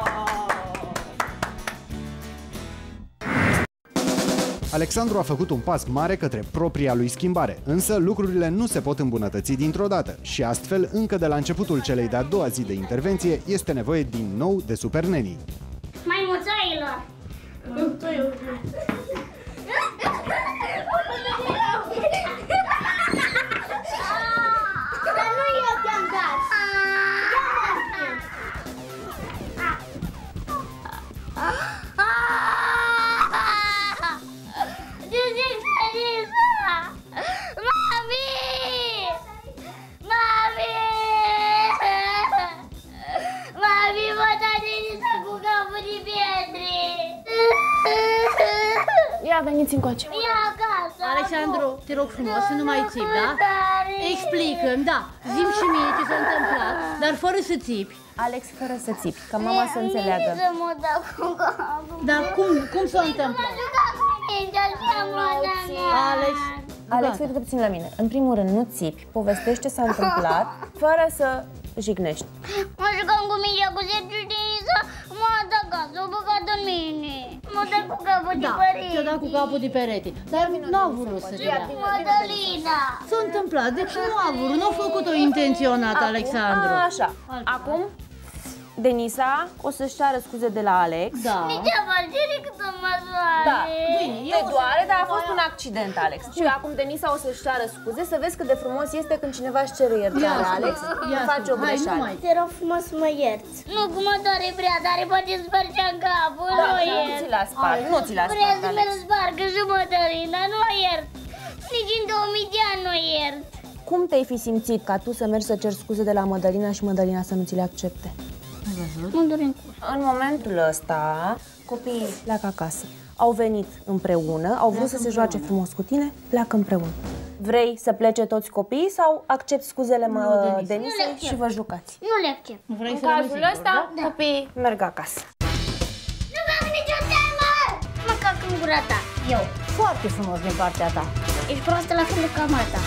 Alexandru a făcut un pas mare către propria lui schimbare, însă lucrurile nu se pot îmbunătăți dintr-o dată și astfel, încă de la începutul celei de-a doua zi de intervenție, este nevoie din nou de super nanny. Mai mulțailor! Dar nu eu te-am dat! Ce zici, Felisa? Mami! Mami! Mami, mă da Denisa cu capul de pietre! Ia, veniți încoace. Ia acasă! Alexandru, te rog frumos să nu mai țipi, da? Explică-mi, da, zi-mi și mie ce s-a întâmplat, dar fără să țipi. Alex, fără să țipi, ca mama să înțeleagă. Să mă dau cu capul. Dar cum, cum s-a întâmplat? Alex, Alex, uite că țin la mine. În primul rând, nu țipi, povestești ce s-a întâmplat, fără să jignești. Mă jucam cu mingea cu Sergiu și Denisa, m-a dat acasă, o băgat în mine. M-a dat cu capul de da, părinte. te-a dat cu capul de perete, dar nu a vrut să te dea. Mădălina! S-a întâmplat, deci nu a vrut, nu a făcut-o intenționat, Alexandru. A, așa. Acum, Denisa o să-și ceară scuze de la Alex. Da. Nici am face decât să mă doare. Da. Bine, Te eu doare, dar a fost un accident, Alex. Și acum Denisa o să-și ceară scuze, să vezi cât de frumos este când cineva își cere iertare, Ia, Alex. ia, Nu faci o hai, nu greșeală. mai. Te rog frumos să mă ierți. Nu, cum mă doare prea tare, poate spargea capul, Da, nu nu iert. ți l-a spart, nu ți l-a Vrea spart, să mi-l Alex. spargă și Mădălina, nu iert. Nici în două mii de ani nu iert. Cum te-ai fi simțit ca tu să mergi să ceri scuze de la Mădălina și Mădălina să nu ți le accepte? Mă dore în cur. În momentul ăsta, copiii pleacă acasă. Au venit împreună, au vrut să se joace frumos cu tine, pleacă împreună. Vrei să plece toți copiii sau accepti scuzele mă, Denise. Denisei Nu le și vă jucați? Nu le accept. Nu vrei În să rămâi cazul singur, ăsta, da? copiii merg acasă. Nu am nicio temă! Mă cac în gura ta. Eu. Foarte frumos din partea ta. Ești proastă la fel ca mata.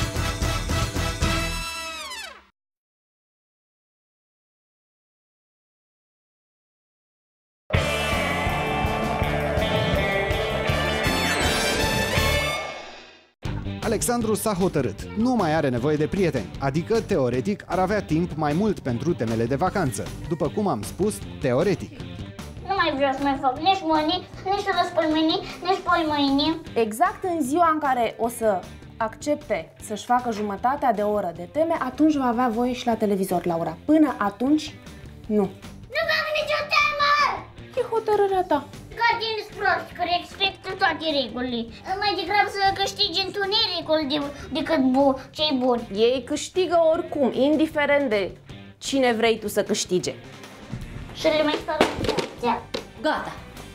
Alexandru s-a hotărât, nu mai are nevoie de prieteni, adică, teoretic, ar avea timp mai mult pentru temele de vacanță. După cum am spus, teoretic. Nu mai vreau să mai fac nici mâini, nici răspoi mâini, nici poi mâini. Exact în ziua în care o să accepte să-și facă jumătatea de oră de teme, atunci va avea voie și la televizor, Laura. Până atunci, nu. Nu am nicio temă! E hotărârea ta. Ca din prost, care respectă toate regulile. Mai degrabă să câștige întunericul de, decât bu, cei buni. Ei câștigă oricum, indiferent de cine vrei tu să câștige. Și le mai stau la Gata.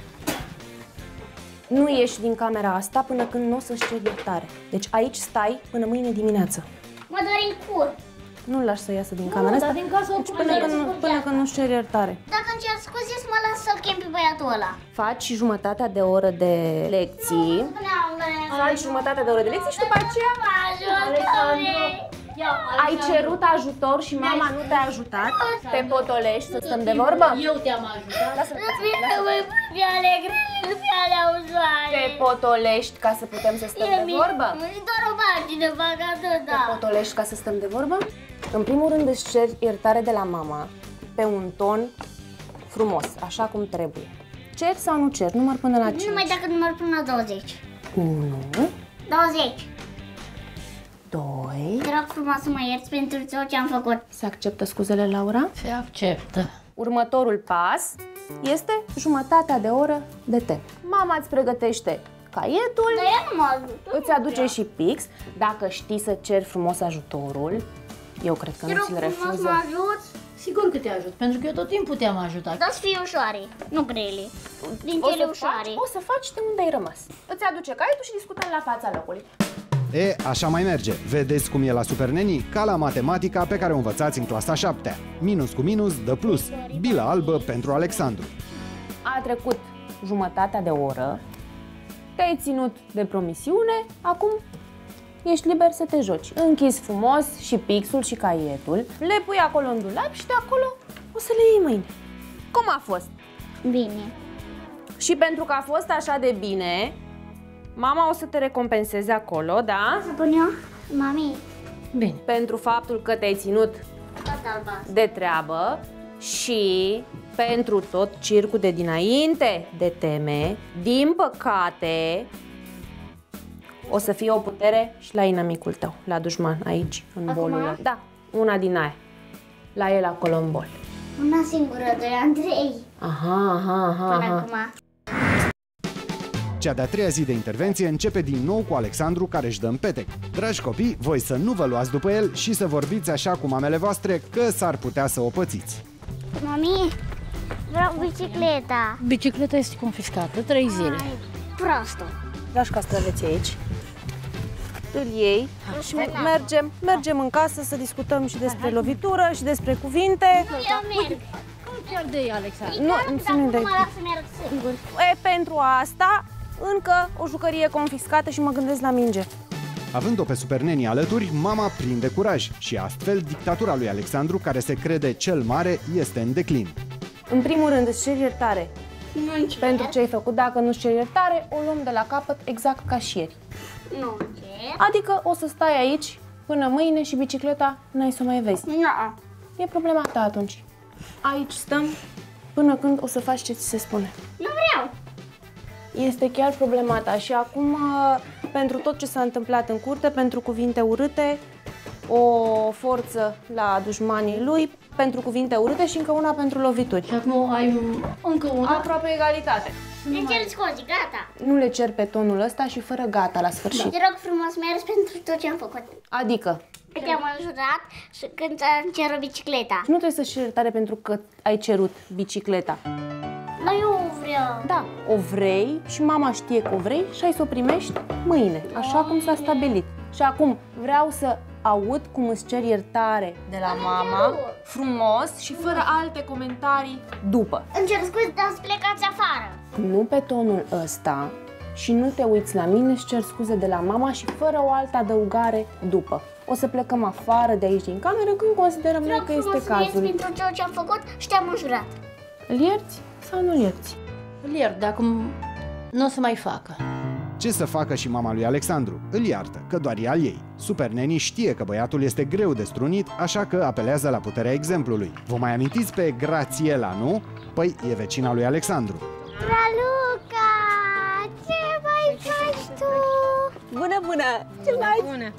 Nu ieși din camera asta până când nu o să-și ceri iertare. Deci aici stai până mâine dimineață. Mă doare în cur. Nu-l lași să iasă din camera asta. Din casă, deci până când, până când nu-și ceri iertare. Dacă îmi cer scuze, să mă las să-l chem pe băiatul ăla. Faci jumătatea de oră de lecții. Faci jumătatea de oră de lecții și după aceea ai cerut ajutor și mama nu te-a ajutat. Te potolești să stăm de vorbă? Eu te-am ajutat. Te potolești ca să putem să stăm de vorbă? Doar o pagină fac atât, da. Te potolești ca să stăm de vorbă? În primul rând îți ceri iertare de la mama pe un ton frumos, așa cum trebuie. Cer sau nu cer? Număr până la cinci. Numai dacă număr până la douăzeci. unu, douăzeci. doi. Te rog frumos să mă ierți pentru tot ce am făcut. Se acceptă scuzele, Laura? Se acceptă. Următorul pas este jumătatea de oră de teme. Mama îți pregătește caietul, Dar ea nu mă ajută. îți aduce și pix. Dacă știi să ceri frumos ajutorul, eu cred că Te nu rog ți-l frumos refuză. mă ajut. Sigur că te ajut, pentru că eu tot timpul te-am ajutat. Dar să fie ușoare, nu grele. Din O cele să, ușoare. faci, o să faci de unde ai rămas. Îți aduce caietul și discutăm la fața locului. E, așa mai merge. Vedeți cum e la Supernenii? Ca la matematica pe care o învățați în clasa a șaptea. Minus cu minus dă plus. Bilă albă pentru Alexandru. A trecut jumătatea de oră, te-ai ținut de promisiune, acum ești liber să te joci. Închizi frumos și pixul și caietul, le pui acolo în dulap și de acolo o să le iei mâine. Cum a fost? Bine. Și pentru că a fost așa de bine, mama o să te recompenseze acolo, da? Să pun eu? Mami, Bine. Pentru faptul că te-ai ținut tot albastru. de treabă și pentru tot circul de dinainte de teme, din păcate, o să fie o putere și la inamicul tău, la dușman, aici, în Acum? bolul. Da, una din aia. La el acolo în bol. Una singură, doi ani, trei. Aha, aha, aha, Până aha. acum. Cea de-a treia zi de intervenție începe din nou cu Alexandru, care își dă în petec. Dragi copii, voi să nu vă luați după el și să vorbiți așa cu mamele voastre, că s-ar putea să o pățiți. Mami, vreau bicicleta. Bicicleta este confiscată, trei zile. Prostul. Lași castraveții aici. Îl iei și mergem, mergem în casă să discutăm și despre lovitură și despre cuvinte. Eu merg. Chiar de ei, Alexandru. Nu, Dacă nu nu ține mă de... las să merg singur. E, pentru asta, încă o jucărie confiscată și mă gândesc la minge. Având-o pe Supernenii alături, mama prinde curaj și astfel dictatura lui Alexandru, care se crede cel mare, este în declin. În primul rând îți ceri iertare Nu încerc. pentru ce ai făcut. Dacă nu-ți ceri iertare, o luăm de la capăt exact ca și ieri. Nu încerc. Adică o să stai aici până mâine și bicicleta n-ai să o mai vezi. Nu. E problema ta atunci. Aici stăm până când o să faci ce ți se spune. Nu vreau. Este chiar problema ta și acum, pentru tot ce s-a întâmplat în curte, pentru cuvinte urâte, o forță la dușmanii lui, pentru cuvinte urâte și încă una pentru lovituri. Și acum ai încă una. Aproape egalitate. Ne cer scuze, gata. Nu le cer pe tonul ăsta și fără gata la sfârșit. Te rog frumos, mergi pentru tot ce am făcut. Adică, Te-am ajutat și când am cerut bicicleta. nu trebuie să-și ceri iertare pentru că ai cerut bicicleta. Dar eu vreau. Da, o vrei și mama știe că o vrei și ai să o primești mâine, așa cum s-a stabilit. Și acum vreau să aud cum îți ceri iertare de la mama, frumos și fără alte comentarii după. Îmi cer scuze, dar să plecați afară. Nu pe tonul ăsta și nu te uiți la mine, îți cer scuze de la mama și fără o altă adăugare după. O să plecăm afară de aici din cameră când considerăm noi că este cazul. Pentru ceea ce am făcut și te-am înjurat. Îl ierți sau nu-l ierți? Îl iert, dar acum nu o să mai facă. Ce să facă și mama lui Alexandru? Îl iartă, că doar e al ei. Supernenii știe că băiatul este greu de strunit, așa că apelează la puterea exemplului. Vă mai amintiți pe Grațiela, nu? Păi e vecina lui Alexandru. Raluca, ce mai faci tu? Bună, bună! Ce faci? Bună!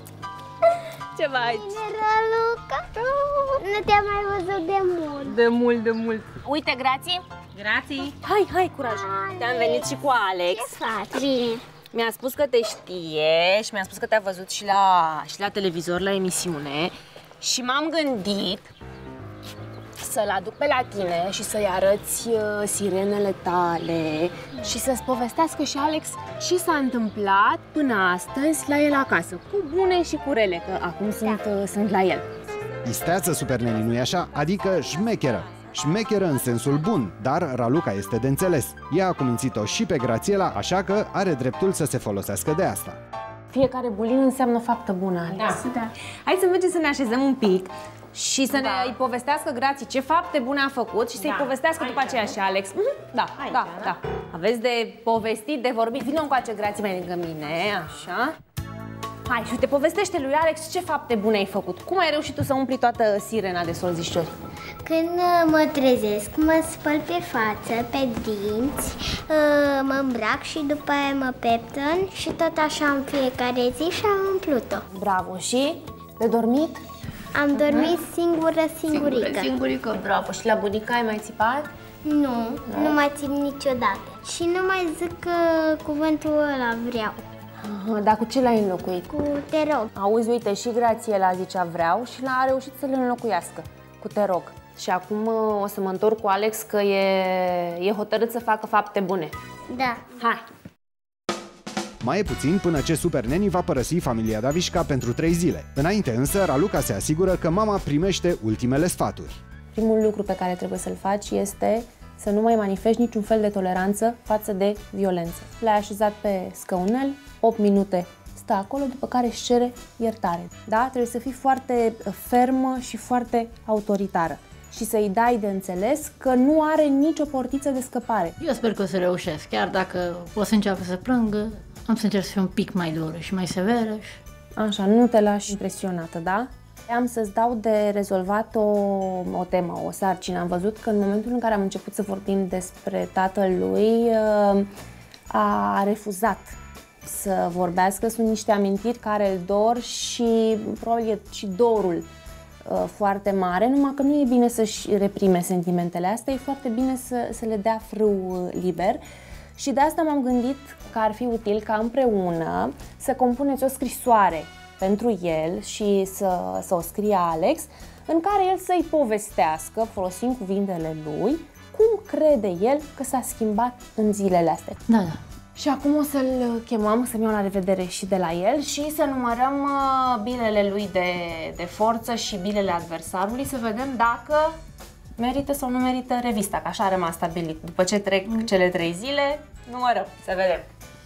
Ce faci? Bine, Raluca? Nu te-am mai văzut de mult. De mult, de mult. Uite, Grație! Grație! Hai, hai, curaj! Te-am venit și cu Alex. Ce faci? Bine. Mi-a spus că te știe și mi-a spus că te-a văzut și la, și la televizor, la emisiune. Și m-am gândit să-l aduc pe la tine și să-i arăți uh, sirenele tale și să-ți povestească și Alex ce s-a întâmplat până astăzi la el acasă, cu bune și cu rele, că acum sunt, uh, sunt la el. Isteață Superneni, nu-i așa? Adică șmecheră. Șmecheră în sensul bun, dar Raluca este de înțeles. Ea a cumințit-o și pe Grațiela, așa că are dreptul să se folosească de asta. Fiecare bulină înseamnă faptă bună, Alex. Da. Da. Hai să mergem să ne așezăm un pic și să da. ne îi povestească Grații ce fapte bune a făcut și să-i da. povestească după aceea și Alex. Mm-hmm. Da, Aici, da, da, da. Aveți de povestit, de vorbit. Vină încoace, Grații, mai lângă mine, așa. Hai, și te povestește lui Alex ce fapte bune ai făcut. Cum ai reușit tu să umpli toată sirena de solzișori? Când mă trezesc, mă spăl pe față, pe dinți, mă îmbrac și după aia mă peptăn și tot așa în fiecare zi și am umplut-o. Bravo! Și de dormit? Am dormit singură, singurică. Singură, singurică, bravo! Și la bunica ai mai țipat? Nu, nu, nu mai țip niciodată. Și nu mai zic uh, cuvântul ăla vreau. Aha, dar cu ce l-ai înlocuit? Cu te rog. Auzi, uite, și Grațiela zicea vreau și l-a reușit să le înlocuiască cu te rog. Și acum o să mă întorc cu Alex că e, e hotărât să facă fapte bune. Da. Hai! Mai e puțin până ce Superneni va părăsi familia Davișca pentru trei zile. Înainte însă, Raluca se asigură că mama primește ultimele sfaturi. Primul lucru pe care trebuie să-l faci este să nu mai manifesti niciun fel de toleranță față de violență. L-ai așezat pe scăunel, opt minute stă acolo, după care își cere iertare. Da? Trebuie să fii foarte fermă și foarte autoritară și să-i dai de înțeles că nu are nicio portiță de scăpare. Eu sper că o să reușesc, chiar dacă o să înceapă să plângă, am să încerc să fiu un pic mai dură și mai severă. Așa, nu te lași impresionată, da? Am să-ți dau de rezolvat o, o temă, o sarcină. Am văzut că în momentul în care am început să vorbim despre tatălui, a refuzat să vorbească. Sunt niște amintiri care îl dor și probabil e și dorul uh, foarte mare, numai că nu e bine să-și reprime sentimentele astea, e foarte bine să, să le dea frâu liber. Și de asta m-am gândit că ar fi util ca împreună să compuneți o scrisoare pentru el și să, să o scrie Alex, în care el să-i povestească, folosind cuvintele lui, cum crede el că s-a schimbat în zilele astea. Da, da. Și acum o să-l chemăm, să-mi iau la revedere și de la el și să numărăm uh, bilele lui de, de forță și bilele adversarului, să vedem dacă merită sau nu merită revista, că așa a rămas stabilit. După ce trec mm. cele trei zile, numărăm, să vedem.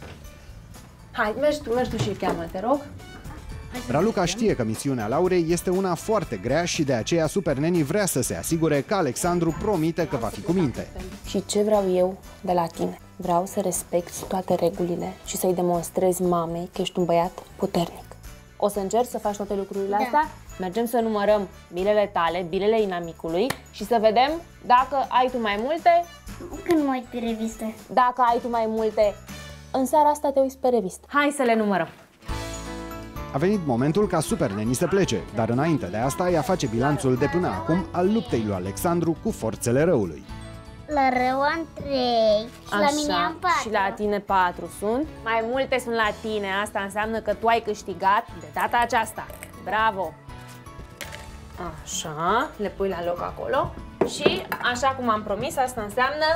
Hai, mergi tu, mergi tu și-l cheamă, te rog. Raluca știe că misiunea Laurei este una foarte grea și de aceea Superneni vrea să se asigure că Alexandru promite că va fi cu minte. Și ce vreau eu de la tine? Vreau să respecti toate regulile și să-i demonstrezi mamei că ești un băiat puternic. O să încerci să faci toate lucrurile da. astea? Mergem să numărăm bilele tale, bilele inamicului și să vedem dacă ai tu mai multe. Când mă uit pe revistă? Dacă ai tu mai multe, în seara asta te uiți pe revistă. Hai să le numărăm. A venit momentul ca Superneni să plece, dar înainte de asta ea face bilanțul de până acum al luptei lui Alexandru cu forțele răului. La rău am trei și la mine am patru. Și la tine patru sunt. Mai multe sunt la tine, asta înseamnă că tu ai câștigat de data aceasta. Bravo! Așa, le pui la loc acolo. Și așa cum am promis, asta înseamnă...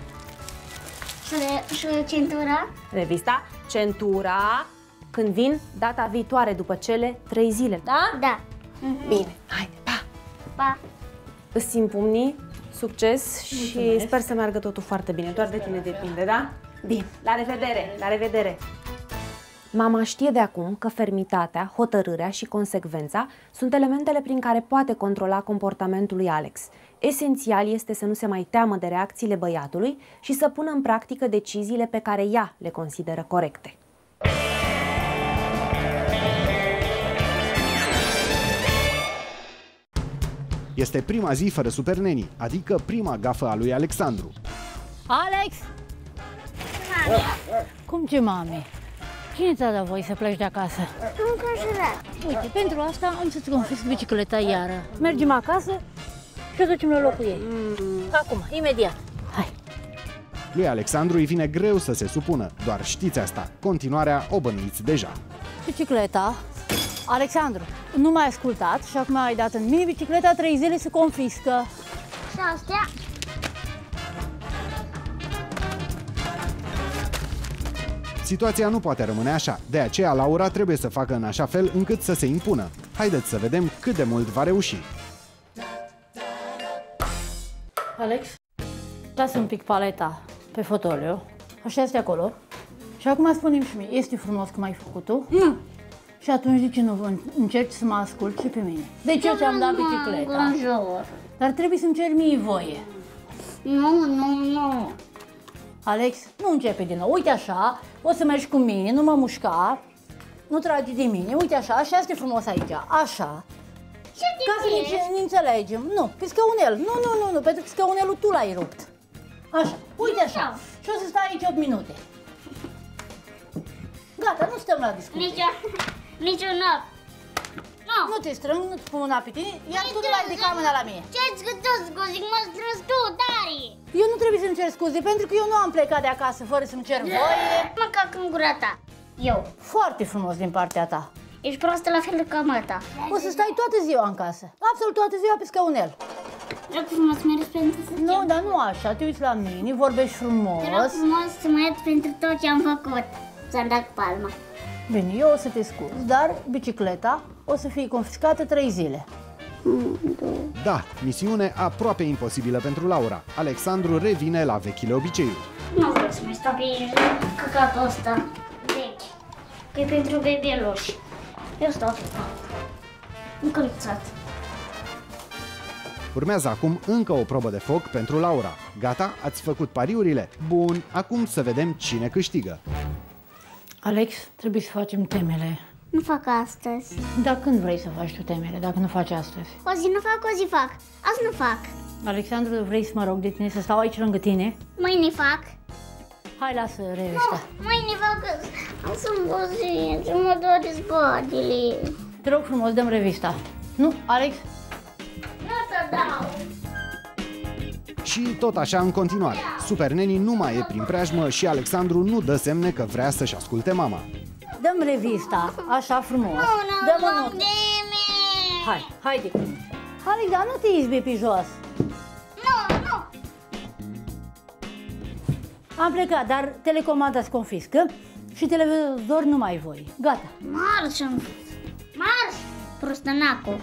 Și centura? Revista, centura, când vin data viitoare, după cele trei zile, da? Da. Bine, haide, pa! Pa! Îți țin pumnii, succes și mulțumesc. Sper să meargă totul foarte bine, doar de tine depinde, da? Bine, la revedere, la revedere! Mama știe de acum că fermitatea, hotărârea și consecvența sunt elementele prin care poate controla comportamentul lui Alex. Esențial este să nu se mai teamă de reacțiile băiatului și să pună în practică deciziile pe care ea le consideră corecte. Este prima zi fără Superneni, adică prima gafă a lui Alexandru. Alex! Mami! Cum ce, mami? Cine ți-a dat voie să pleci de acasă? Am conjurat. Uite, pentru asta am să-ți confisc bicicleta iară. Mergem acasă și o ducem la locul ei. Mm. Acum, imediat. Hai! Lui Alexandru îi vine greu să se supună, doar știți asta, continuarea o bănuiți deja. Bicicleta, Alexandru, nu m-ai ascultat și acum ai dat în mine bicicleta, trei zile se confiscă. Și astea? Situația nu poate rămâne așa, de aceea Laura trebuie să facă în așa fel încât să se impună. Haideți să vedem cât de mult va reuși. Alex, lasă un pic paleta pe fotoliu. Așa este acolo. Și acum spune-mi și mie, este frumos cum ai făcut tu? Nu. Și atunci de ce nu încerci să mă asculti și pe mine? De ce ți-am dat bicicleta? Dar trebuie să-mi ceri mie voie. Nu, nu, nu. Alex, nu începe din nou. Uite așa, o să mergi cu mine, nu mă mușca, nu tragi de mine. Uite așa, așa este frumos aici, așa. Ca să ne, ne înțelegem. Nu, pe scaunel. Nu, nu, nu, nu, pentru că scaunelul tu l-ai rupt. Așa, uite așa. Și o să stai aici opt minute. Gata, nu stăm la discuție. Nici, nici un op. Nu. Nu te strâng, nu-ți pun una pe tine, iar tu nu mai ridica mâna la mine. Ce-ți gândesc, scuze, mă strâns tu, Dari. Eu nu trebuie să-mi cer scuze, pentru că eu nu am plecat de acasă fără să-mi cer voie. Mă cac în gura ta. Eu. Foarte frumos din partea ta. Ești proastă la fel ca măta. O să stai toată ziua în casă, absolut toată ziua pe scaunel. Te rog frumos, mergi pentru să Nu, dar nu așa, te uiți la mine, vorbești frumos. Te rog frumos să mă iert pentru tot ce am făcut. Ți-am dat palma. Bine, eu o să te scuz, dar bicicleta o să fie confiscată trei zile. Da, misiune aproape imposibilă pentru Laura. Alexandru revine la vechile obiceiuri. Nu vreau să mai stau pe căcatul ăsta vechi, că e pentru bebeluși. Eu stau pe pat, încălțat. Urmează acum încă o probă de foc pentru Laura. Gata? Ați făcut pariurile? Bun, acum să vedem cine câștigă. Alex, trebuie să facem temele. Nu fac astăzi. Dar când vrei să faci tu temele, dacă nu faci astăzi? O zi nu fac, o zi fac. Azi nu fac. Alexandru, vrei să mă rog de tine să stau aici lângă tine? Mâine fac. Hai, lasă revista. Mâine fac, am să-mi boziți, mă doare spatele. Te rog frumos, dăm revista. Nu, Alex? Nu să dau. Și tot așa în continuare. Super Neni nu mai e prin preajmă și Alexandru nu dă semne că vrea să-și asculte mama. Dăm revista, așa frumos. Dăm o notă. Hai, haide cu mine. Alex, dar nu te izbi pe jos. Nu, nu. Am plecat, dar telecomanda se confiscă și televizor nu mai voi. Gata. Marș, marș, prostănacul.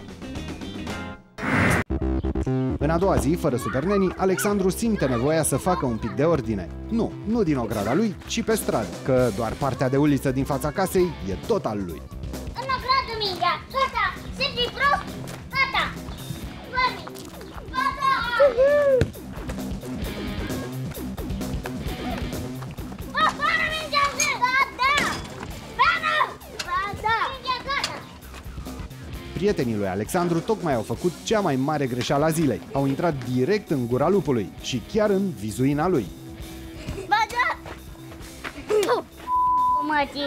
În a doua zi, fără Super Neni, Alexandru simte nevoia să facă un pic de ordine. Nu, nu din ograda lui, ci pe stradă, că doar partea de uliță din fața casei e tot al lui. În ogradă mingea, gata, sunt prost, gata, vămi, gata! Afară mingea, gata! Gata! Gata! Mingea, gata! Prietenii lui Alexandru tocmai au făcut cea mai mare greșeală a zilei. Au intrat direct în gura lupului și chiar în vizuina lui. Gata! Mătii!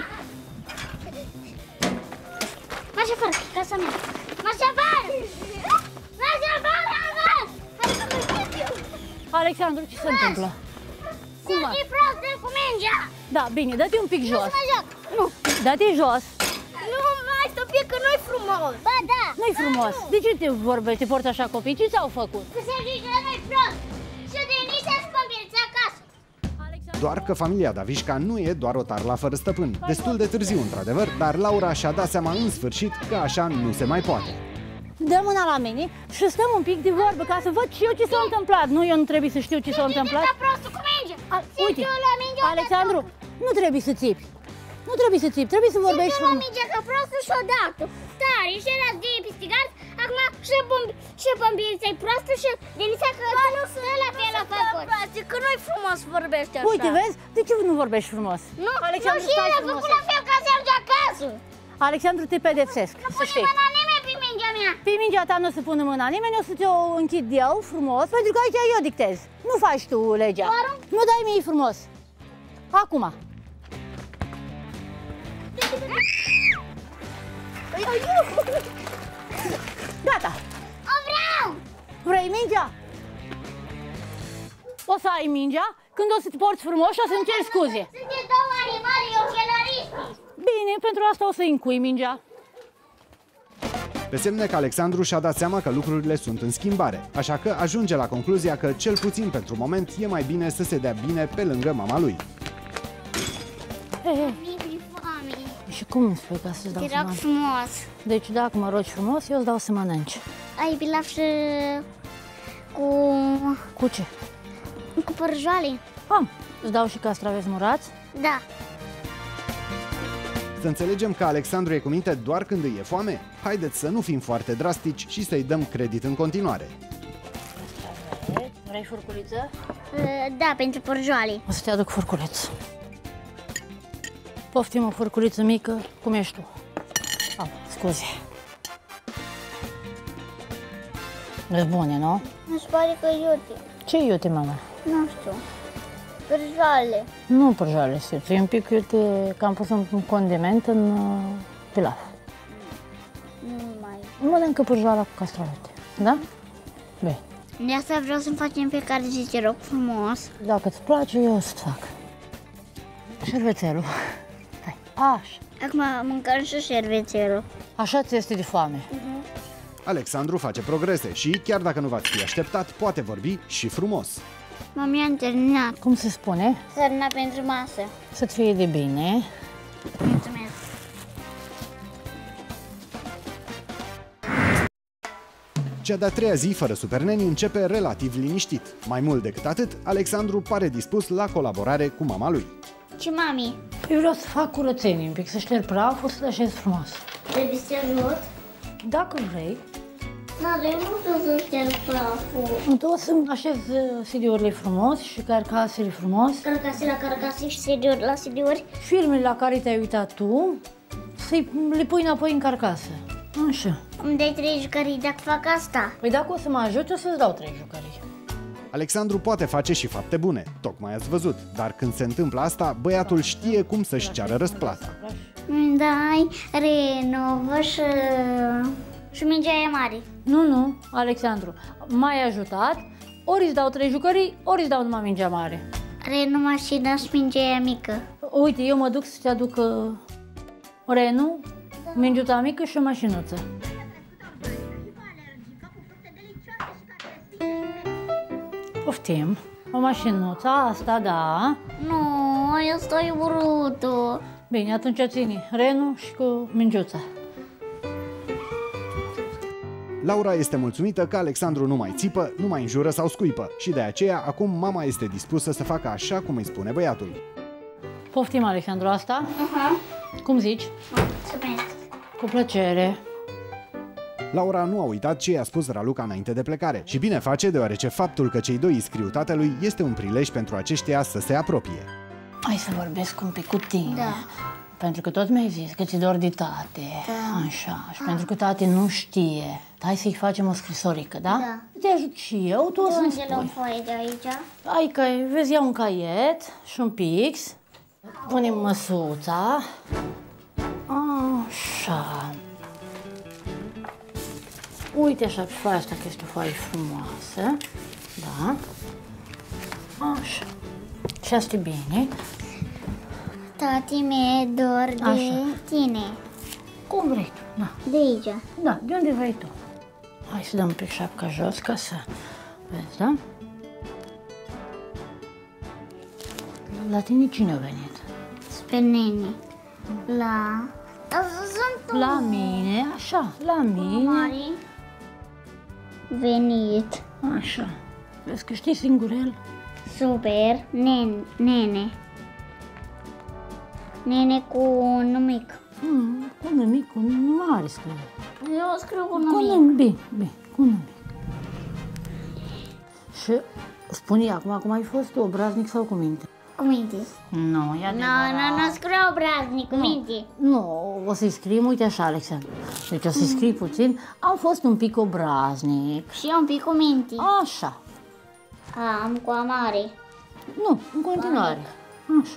Marș afară, casa mea! Marș afară! Marș afară, afară! Alexandru, ce se întâmplă? Cum Sunt prost cu mingea! Da, bine, dă-te un pic Nu jos. mă joc! Nu! Dă-te jos. Nu mai stopie că nu-i frumos! Ba da! Nu-i frumos. De ce te vorbești, te porți așa copii? Ce ți-au făcut? Că se zice că nu-i prost! Și de nici să-ți convieți acasă! Doar că familia Davișca nu e doar o tarla fără stăpân. Destul de târziu, într-adevăr, dar Laura și-a dat seama în sfârșit că așa nu se mai poate. Dă mâna la mine și stăm un pic de vorbă ca să văd și eu ce s-a întâmplat. Nu, eu nu trebuie să știu ce s-a întâmplat. Zice că prostul cu mingea! A, uite, Alexandru, nu trebuie să țipi. Nu trebuie să țipi, trebuie să vorbești Zice frumos. la mingea că prostul și-o dat-o. Tare, și era de pistigat, acum și pomp și pompița-i proastă și Denisa că nu sunt la fel a făcut. Că nu-i frumos vorbește așa. Uite, vezi? De ce nu vorbești frumos? Nu, Alexandru, nu și stai el a frumos. făcut la fel ca să ajunge acasă. Alexandru, te pedepsesc, Nu să pune știi. mâna nimeni pe mingea mea. Pe mingea ta nu o să pună mâna nimeni, o să te-o închid eu frumos, pentru că aici eu dictez. Nu faci tu legea. Doar un- Nu dai mie frumos. Acum. Gata. O vreau! Vrei mingea? O să ai mingea când o să te porți frumos și o să-mi ceri scuze. Sunteți două animale ochelariști. Bine, pentru asta o să-i încui mingea. Pe semne că Alexandru și-a dat seama că lucrurile sunt în schimbare, așa că ajunge la concluzia că, cel puțin pentru moment, e mai bine să se dea bine pe lângă mama lui. He, he. Mi-e foame. Și cum îmi spui ca să-ți dau Te să rog mănânci? frumos. Deci dacă mă rogi frumos, eu îți dau să mănânci. Ai pilaf și cu, Cu ce? cu părjoale? Am. Îți dau și castraveți murați? Da. Să înțelegem că Alexandru e cu minte doar când îi e foame? Haideți să nu fim foarte drastici și să-i dăm credit în continuare. Vrei furculiță? Da, pentru părjoale. O să te aduc furculiță. Poftim o furculiță mică, cum ești tu. Am, scuze. E bune, nu? Mi se pare că iute. Ce iute, mama? Nu știu. Părjoale. Nu părjoale, iute. E un pic iute, că am pus un condiment în uh, pilaf. Nu mai. Mănâncă părjoala cu castravete, da? Bine. De asta vreau să-mi facem fiecare zi, te rog frumos. Dacă îți place, eu o să-ți fac. Șervețelul. Hai, așa. Acum mâncăm și șervețelul. Așa ți este de foame. Alexandru face progrese și, chiar dacă nu v-ați fi așteptat, poate vorbi și frumos. Mami, am terminat. Cum se spune? Sărna pentru masă. Să-ți fie de bine. Mulțumesc. Cea de-a treia zi fără superneni începe relativ liniștit. Mai mult decât atât, Alexandru pare dispus la colaborare cu mama lui. Ce, mami? Eu vreau să fac curățenie un pic, să șterg praful, să te așez frumos. Trebuie să te ajut? Dacă vrei, Da, eu nu știu să șterg praful. tu o să așez C D-urile frumos și carcasele frumos, Carcase la carcase și C D-uri la C D-uri. filmele la care te-ai uitat tu, să le pui înapoi în carcasă. Așa. Îmi dai trei jucării dacă fac asta. Păi dacă o să mă ajut, o să-ți dau trei jucării. Alexandru poate face și fapte bune, tocmai ați văzut, dar când se întâmplă asta, băiatul știe cum să-și ceară răsplata. Îmi dai renovă și... și mingea e mare. Nu, nu, Alexandru, m-ai ajutat, ori îți dau trei jucării, ori îți dau numai mingea mare. Renu mașina și mingea mică. Uite, eu mă duc să-ți aduc uh, Renu, mingiuța mică și o mașinuță. Poftim, o mașinuță, asta, da. Nu, eu stoi brutul. Bine, atunci ține Renu și cu mingiuța. Laura este mulțumită că Alexandru nu mai țipă, nu mai înjură sau scuipă și de aceea acum mama este dispusă să facă așa cum îi spune băiatul. Poftim, Alexandru, asta? Uh-huh. Cum zici? Mulțumesc. Cu plăcere. Laura nu a uitat ce i-a spus Raluca înainte de plecare și bine face, deoarece faptul că cei doi îi scriu tatălui este un prilej pentru aceștia să se apropie. Hai să vorbesc un pic cu tine. Da. Pentru că tot mi-ai zis că ți-e dor de tate. Da. Așa. Și pentru că tate nu știe. Hai să-i facem o scrisorică, da? Da. Te ajut și eu, tu o De să-mi unde luăm spui. foaie de aici? Hai că vezi, ia un caiet și un pix. Punem măsuța. Așa. Uite așa, pe foaia asta că este o foaie frumoasă. Da. Așa. Și asta e bine. Tati, mi-e dor de Așa. tine. Cum vrei tu, da. De aici. Da, de unde vrei tu? Hai să dăm un pic șapca jos ca să vezi, da? La tine cine a venit? Spre nene. La... Da, sunt La mine, așa, la mine. mari. Venit. Așa. Vezi că știi singurel? Super. Nen, nene. Nene cu un mic. Hmm, cu un mic, cu un mare scrie. Eu scriu cu un Cu mic. un bine, bine, cu un mic. Și spune acum, cum ai fost tu, obraznic sau cu minte? Cu minte. Nu, e Nu, adevărat. nu, nu scriu obraznic, cu minte. Nu, o să-i scriem, uite așa, Alexandru. Deci o să-i scrii puțin. Am fost un pic obraznic. Și eu un pic cu minte. Așa. A, am cu amare. Nu, în continuare. Așa.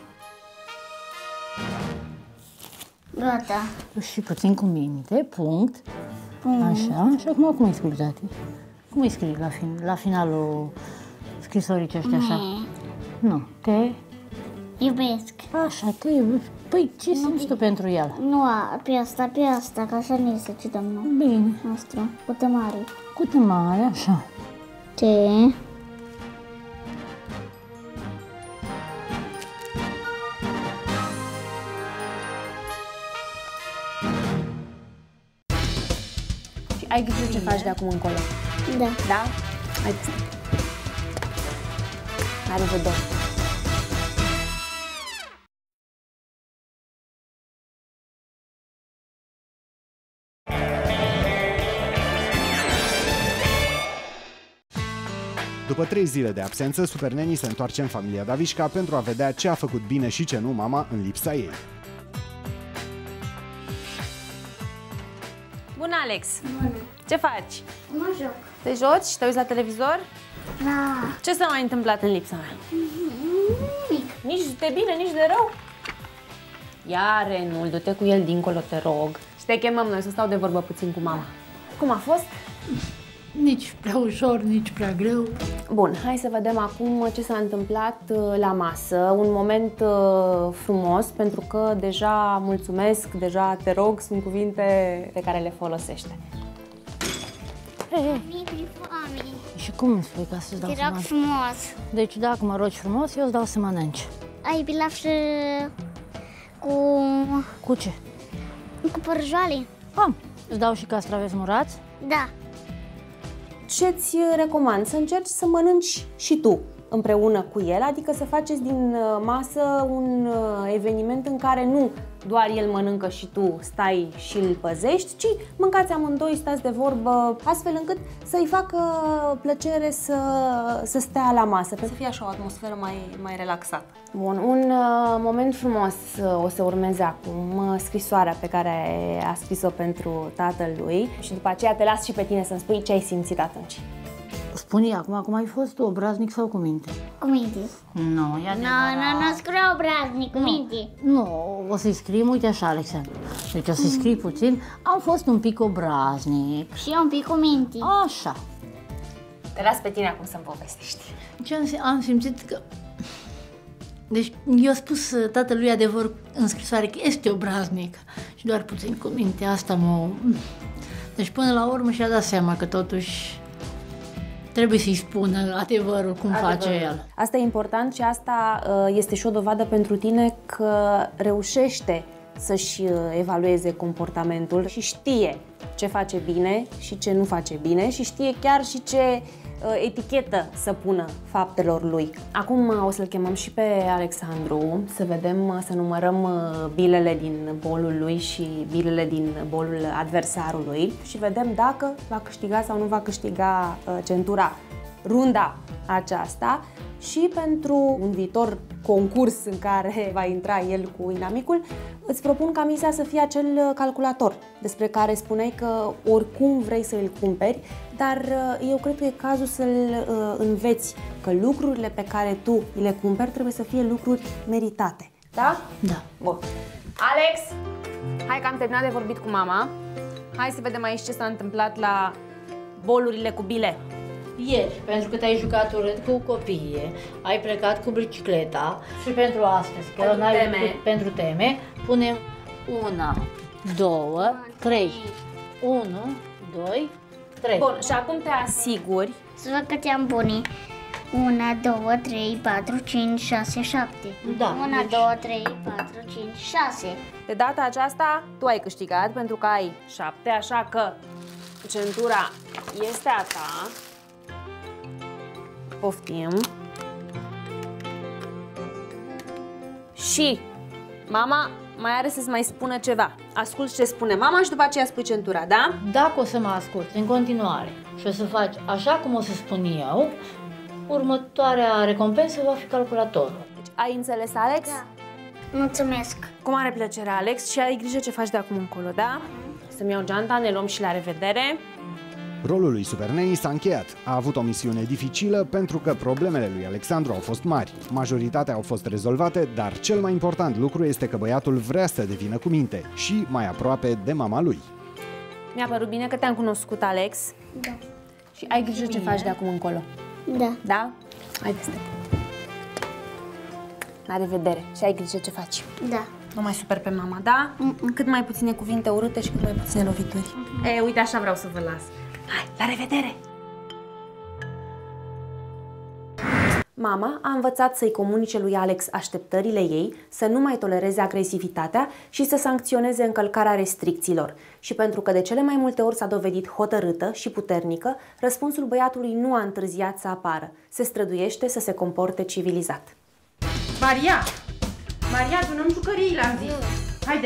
Gata. Și puțin cu minte, punct. Punct. Așa. Și acum cum îi scrii, tati? Cum îi scrii la, fin la finalul scrisorii ăștia așa? Ne. Nu, te... Iubesc. Așa, te iubești. Păi, ce simți tu pentru el? Nu, a, pe asta, pe asta, ca așa ne să cităm noi. Bine. Nostru, cu tămare. Cu tămare, așa. Ce? ai grijă ce faci de acum încolo. Da. Da? Hai să. La revedere! După trei zile de absență, Superneni se întoarce în familia Davișca pentru a vedea ce a făcut bine și ce nu mama în lipsa ei. Bună, Alex! Bună. Ce faci? Mă joc. Te joci? Te uiți la televizor? Da. Ce s-a mai întâmplat în lipsa mea? Nimic. Nici de bine, nici de rău? Ia, Renul, du-te cu el dincolo, te rog. Și te chemăm noi să stau de vorbă puțin cu mama. Cum a fost? Nici prea ușor, nici prea greu. Bun, hai să vedem acum ce s-a întâmplat la masă. Un moment uh, frumos, pentru că deja mulțumesc, deja te rog, sunt cuvinte pe care le folosește. Și cum îmi spui ca să-ți dau Te să rog mănânci? frumos. Deci dacă mă rogi frumos, eu îți dau să mănânci. Ai pilaf și cu, Cu ce? cu părjoale? Am. Îți dau și castraveți murați? Da. Ce-ți recomand? Să încerci să mănânci și tu împreună cu el, adică să faceți din masă un eveniment în care nu doar el mănâncă și tu stai și îl păzești, ci mâncați amândoi, stați de vorbă, astfel încât să-i facă plăcere să, să stea la masă, pentru să fie așa o atmosferă mai, mai relaxată. Bun, un uh, moment frumos uh, o să urmeze acum, uh, scrisoarea pe care a scris-o pentru tatălui și după aceea te las și pe tine să-mi spui ce ai simțit atunci. Spune acum, cum ai fost tu, obraznic sau cu minte? Cu minte. Nu, e Nu, nu, nu scriu obraznic, cu minte. Nu, o să-i scriem, uite așa, Alexandru. Deci o să-i scrii puțin. Am fost un pic obraznic. Și eu un pic cu minte. Așa. Te las pe tine acum să-mi povestești. Ce am, am simțit că... Deci, eu spus tatălui adevăr în scrisoare că este obraznic și doar puțin cu minte. Asta mă... Deci, până la urmă și-a dat seama că totuși trebuie să-i spună adevărul cum adevărul. face el. Asta e important și asta este și o dovadă pentru tine că reușește să-și evalueze comportamentul și știe ce face bine și ce nu face bine și știe chiar și ce etichetă să pună faptelor lui. Acum o să-l chemăm și pe Alexandru să vedem, să numărăm bilele din bolul lui și bilele din bolul adversarului și vedem dacă va câștiga sau nu va câștiga centura runda aceasta și pentru un viitor concurs în care va intra el cu inamicul, îți propun ca misia să fie acel calculator despre care spuneai că oricum vrei să îl cumperi, dar eu cred că e cazul să-l înveți că lucrurile pe care tu le cumperi trebuie să fie lucruri meritate. Da? Da. Bun. Alex, hai că am terminat de vorbit cu mama. Hai să vedem aici ce s-a întâmplat la bolurile cu bile. Ieri, pentru că te-ai jucat urât cu copiii, ai plecat cu bicicleta și pentru astăzi, că pentru n-ai teme. lucru, pentru teme, punem una, două, trei. Unu, doi, trei. Bun, și acum te asiguri. Să văd câte am bune. Una, două, trei, patru, cinci, șase, șapte. Da, Una, deci- două, trei, patru, cinci, șase. De data aceasta, tu ai câștigat pentru că ai șapte, așa că centura este a ta. Poftim. Și mama mai are să-ți mai spună ceva. Asculți ce spune mama și după aceea spui centura, da? Dacă o să mă asculți în continuare și o să faci așa cum o să spun eu, următoarea recompensă va fi calculatorul. Deci, ai înțeles, Alex? Da. Mulțumesc. Cu mare plăcere, Alex, și ai grijă ce faci de acum încolo, da? Să-mi iau geanta, ne luăm și la revedere. Rolul lui Superneni s-a încheiat. A avut o misiune dificilă pentru că problemele lui Alexandru au fost mari. Majoritatea au fost rezolvate, dar cel mai important lucru este că băiatul vrea să devină cu minte și mai aproape de mama lui. Mi-a părut bine că te-am cunoscut, Alex. Da. Și ai grijă ce faci de acum încolo. Da. Da? Hai de La revedere și ai grijă ce faci. Da. Nu mai super pe mama, da? Mm-mm. Cât mai puține cuvinte urâte și cât mai puține lovituri. Mm-hmm. E, uite, așa vreau să vă las. Hai, la revedere! Mama a învățat să-i comunice lui Alex așteptările ei, să nu mai tolereze agresivitatea și să sancționeze încălcarea restricțiilor. Și pentru că de cele mai multe ori s-a dovedit hotărâtă și puternică, răspunsul băiatului nu a întârziat să apară. Se străduiește să se comporte civilizat. Maria! Maria, adunăm jucăriile, am zis! Haide!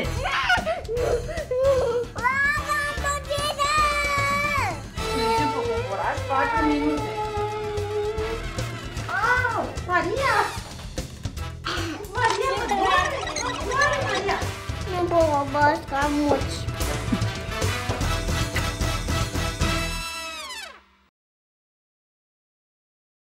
Mergem pe cocoraș, patru minute! Au! Maria! Maria, mă doare! Mă doare, Maria! Nu pot să am muci.